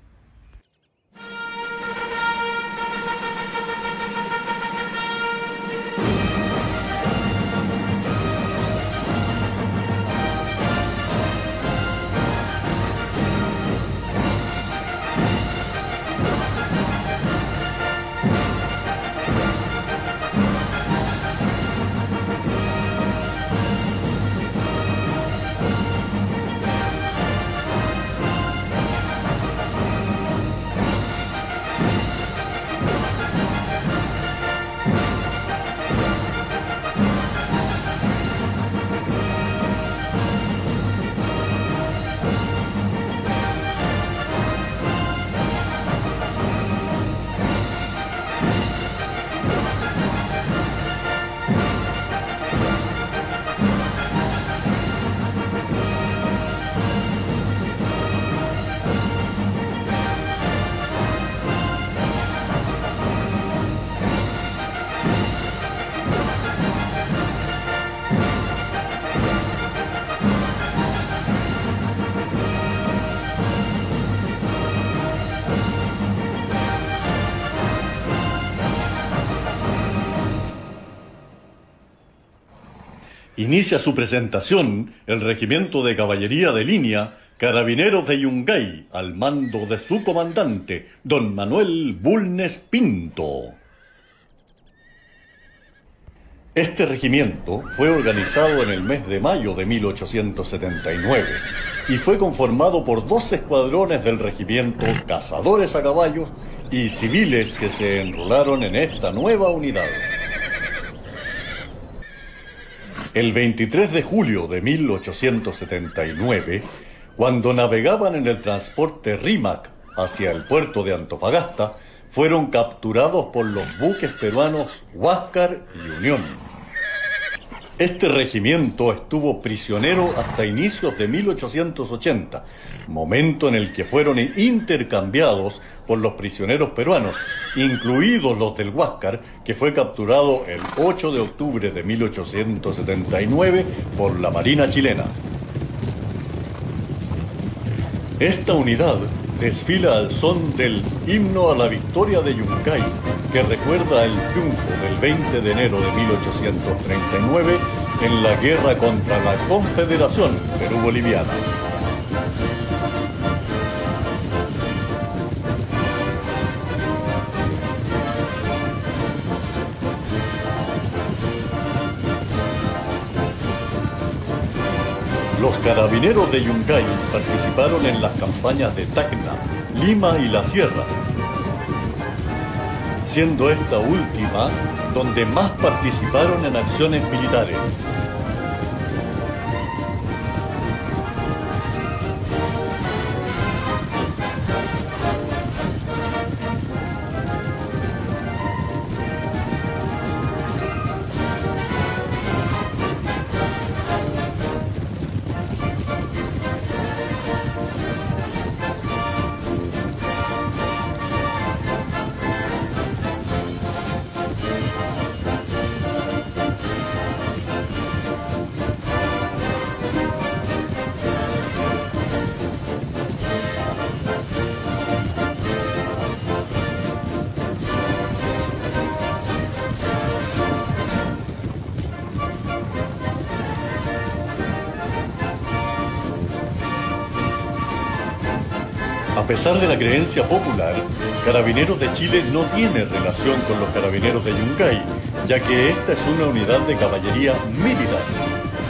Inicia su presentación el Regimiento de Caballería de Línea, Carabineros de Yungay, al mando de su comandante, don Manuel Bulnes Pinto. Este regimiento fue organizado en el mes de mayo de mil ochocientos setenta y nueve y fue conformado por dos escuadrones del regimiento Cazadores a Caballos y civiles que se enrolaron en esta nueva unidad. El veintitrés de julio de mil ochocientos setenta y nueve, cuando navegaban en el transporte Rímac hacia el puerto de Antofagasta, fueron capturados por los buques peruanos Huáscar y Unión. Este regimiento estuvo prisionero hasta inicios de mil ochocientos ochenta, momento en el que fueron intercambiados por los prisioneros peruanos, incluidos los del Huáscar, que fue capturado el ocho de octubre de mil ochocientos setenta y nueve por la Marina chilena. Esta unidad desfila al son del himno a la victoria de Yungay, que recuerda el triunfo del veinte de enero de mil ochocientos treinta y nueve en la guerra contra la Confederación Perú-Boliviana. Los carabineros de Yungay participaron en las campañas de Tacna, Lima y La Sierra, siendo esta última donde más participaron en acciones militares. A pesar de la creencia popular, Carabineros de Chile no tiene relación con los Carabineros de Yungay, ya que esta es una unidad de caballería militar.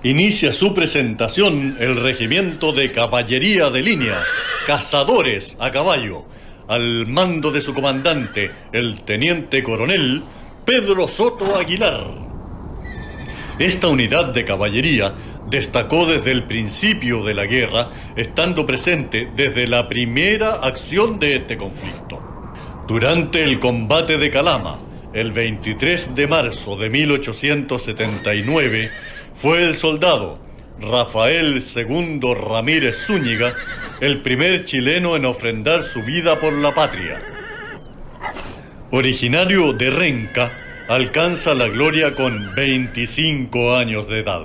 Inicia su presentación el regimiento de caballería de línea, cazadores a caballo, al mando de su comandante, el teniente coronel Pedro Soto Aguilar. Esta unidad de caballería destacó desde el principio de la guerra, estando presente desde la primera acción de este conflicto. Durante el combate de Calama, el veintitrés de marzo de mil ochocientos setenta y nueve, fue el soldado Rafael segundo Ramírez Zúñiga el primer chileno en ofrendar su vida por la patria. Originario de Renca, alcanza la gloria con veinticinco años de edad.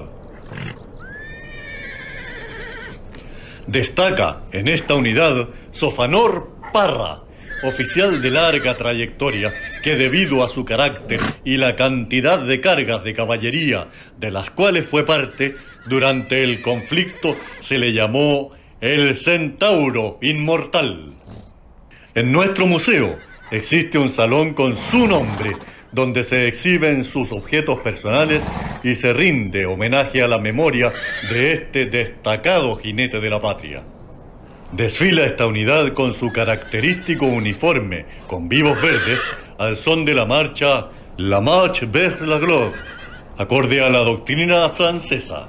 Destaca en esta unidad Sofanor Parra, oficial de larga trayectoria, que debido a su carácter y la cantidad de cargas de caballería de las cuales fue parte, durante el conflicto se le llamó el Centauro Inmortal. En nuestro museo existe un salón con su nombre, donde se exhiben sus objetos personales y se rinde homenaje a la memoria de este destacado jinete de la patria. Desfila esta unidad con su característico uniforme con vivos verdes al son de la marcha La Marche vers la Gloire, acorde a la doctrina francesa.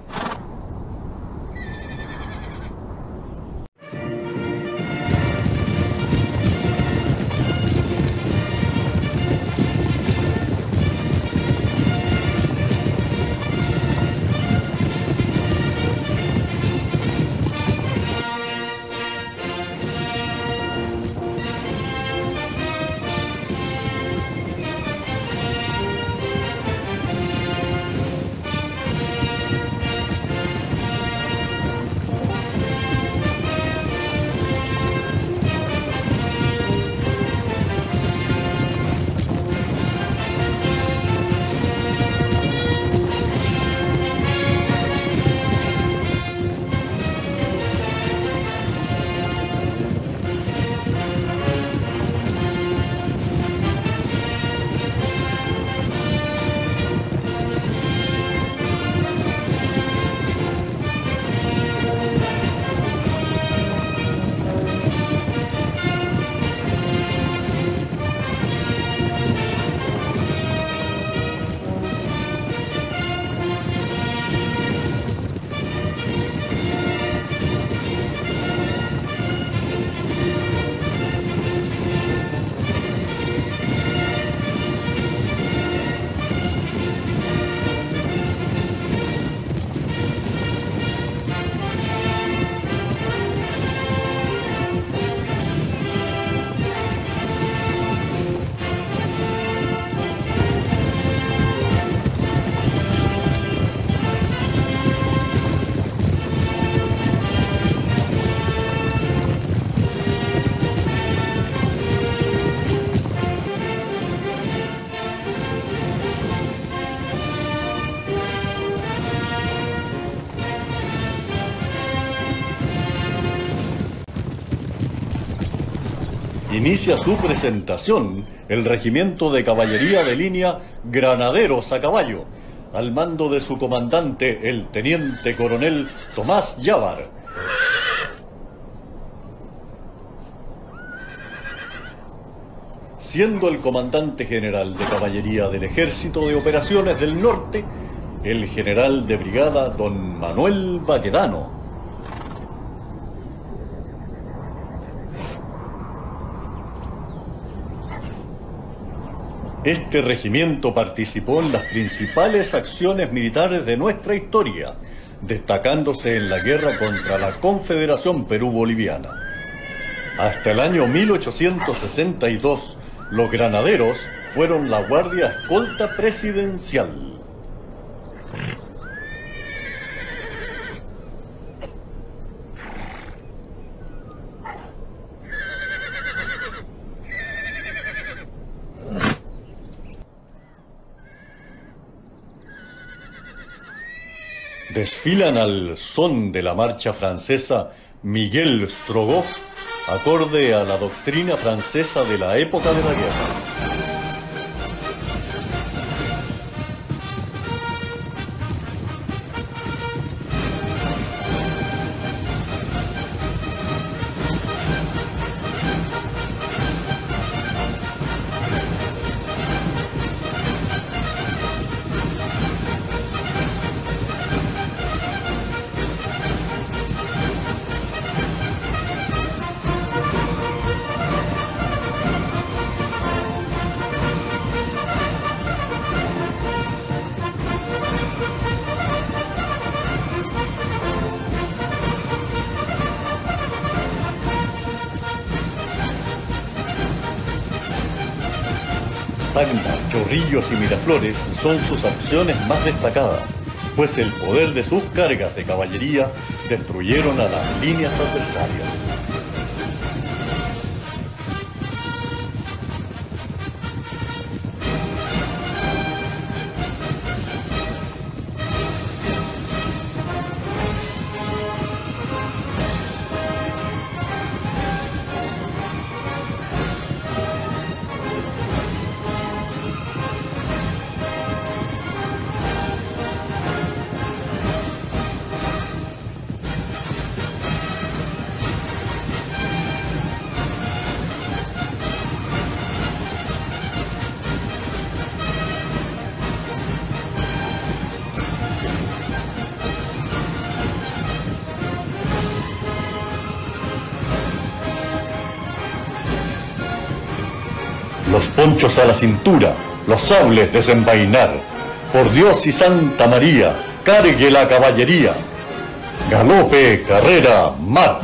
Inicia su presentación el regimiento de caballería de línea Granaderos a caballo, al mando de su comandante, el teniente coronel Tomás Llávar. Siendo el comandante general de caballería del Ejército de Operaciones del Norte, el general de brigada don Manuel Baquedano. Este regimiento participó en las principales acciones militares de nuestra historia, destacándose en la guerra contra la Confederación Perú-Boliviana. Hasta el año mil ochocientos sesenta y dos, los granaderos fueron la guardia escolta presidencial. Desfilan al son de la marcha francesa Miguel Strogoff, acorde a la doctrina francesa de la época de la guerra. Tacna, Chorrillos y Miraflores son sus acciones más destacadas, pues el poder de sus cargas de caballería destruyeron a las líneas adversarias. Los ponchos a la cintura, los sables desenvainar. Por Dios y Santa María, cargue la caballería. Galope, carrera, mar.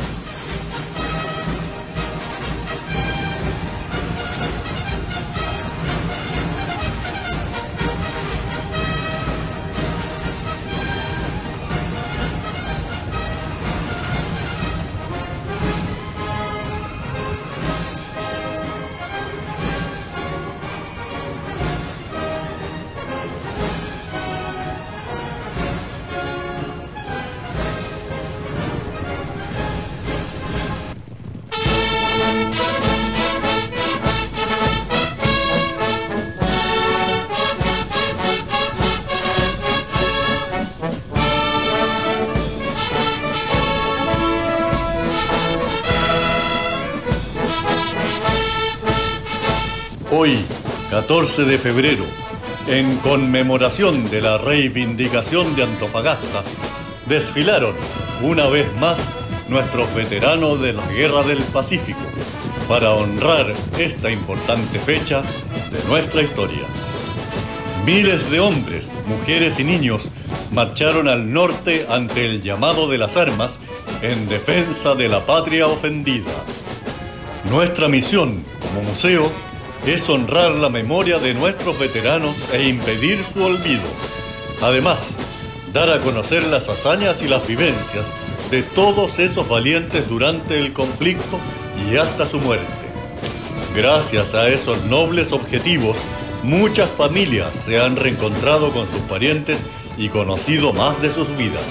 Hoy, catorce de febrero, en conmemoración de la reivindicación de Antofagasta, desfilaron una vez más nuestros veteranos de la Guerra del Pacífico para honrar esta importante fecha de nuestra historia. Miles de hombres, mujeres y niños marcharon al norte ante el llamado de las armas en defensa de la patria ofendida. Nuestra misión como museo es honrar la memoria de nuestros veteranos e impedir su olvido. Además, dar a conocer las hazañas y las vivencias de todos esos valientes durante el conflicto y hasta su muerte. Gracias a esos nobles objetivos, muchas familias se han reencontrado con sus parientes y conocido más de sus vidas.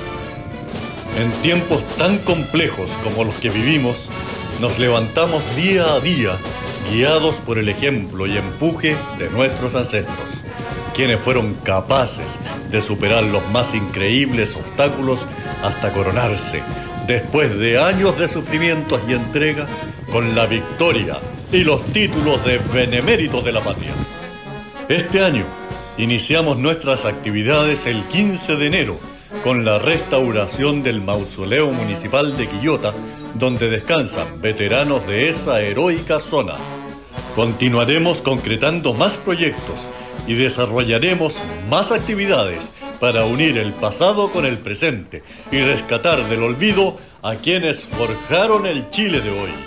En tiempos tan complejos como los que vivimos, nos levantamos día a día guiados por el ejemplo y empuje de nuestros ancestros, quienes fueron capaces de superar los más increíbles obstáculos hasta coronarse, después de años de sufrimientos y entrega, con la victoria y los títulos de beneméritos de la patria. Este año iniciamos nuestras actividades el quince de enero con la restauración del mausoleo municipal de Quillota, donde descansan veteranos de esa heroica zona. Continuaremos concretando más proyectos y desarrollaremos más actividades para unir el pasado con el presente y rescatar del olvido a quienes forjaron el Chile de hoy.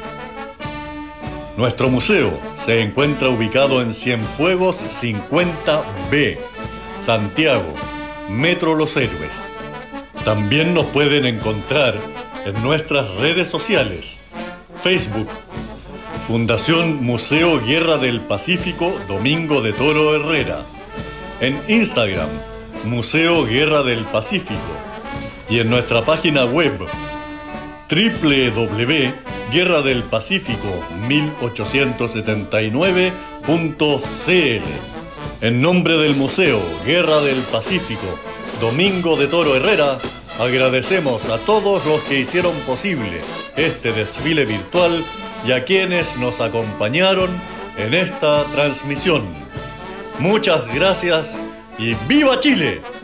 Nuestro museo se encuentra ubicado en Cienfuegos cincuenta B, Santiago, Metro Los Héroes. También nos pueden encontrar en nuestras redes sociales: Facebook, Fundación Museo Guerra del Pacífico Domingo de Toro Herrera; en Instagram, Museo Guerra del Pacífico; y en nuestra página web doble u doble u doble u punto guerra del pacífico mil ochocientos setenta y nueve punto c l. En nombre del Museo Guerra del Pacífico Domingo de Toro Herrera, agradecemos a todos los que hicieron posible este desfile virtual y a quienes nos acompañaron en esta transmisión. Muchas gracias y ¡viva Chile!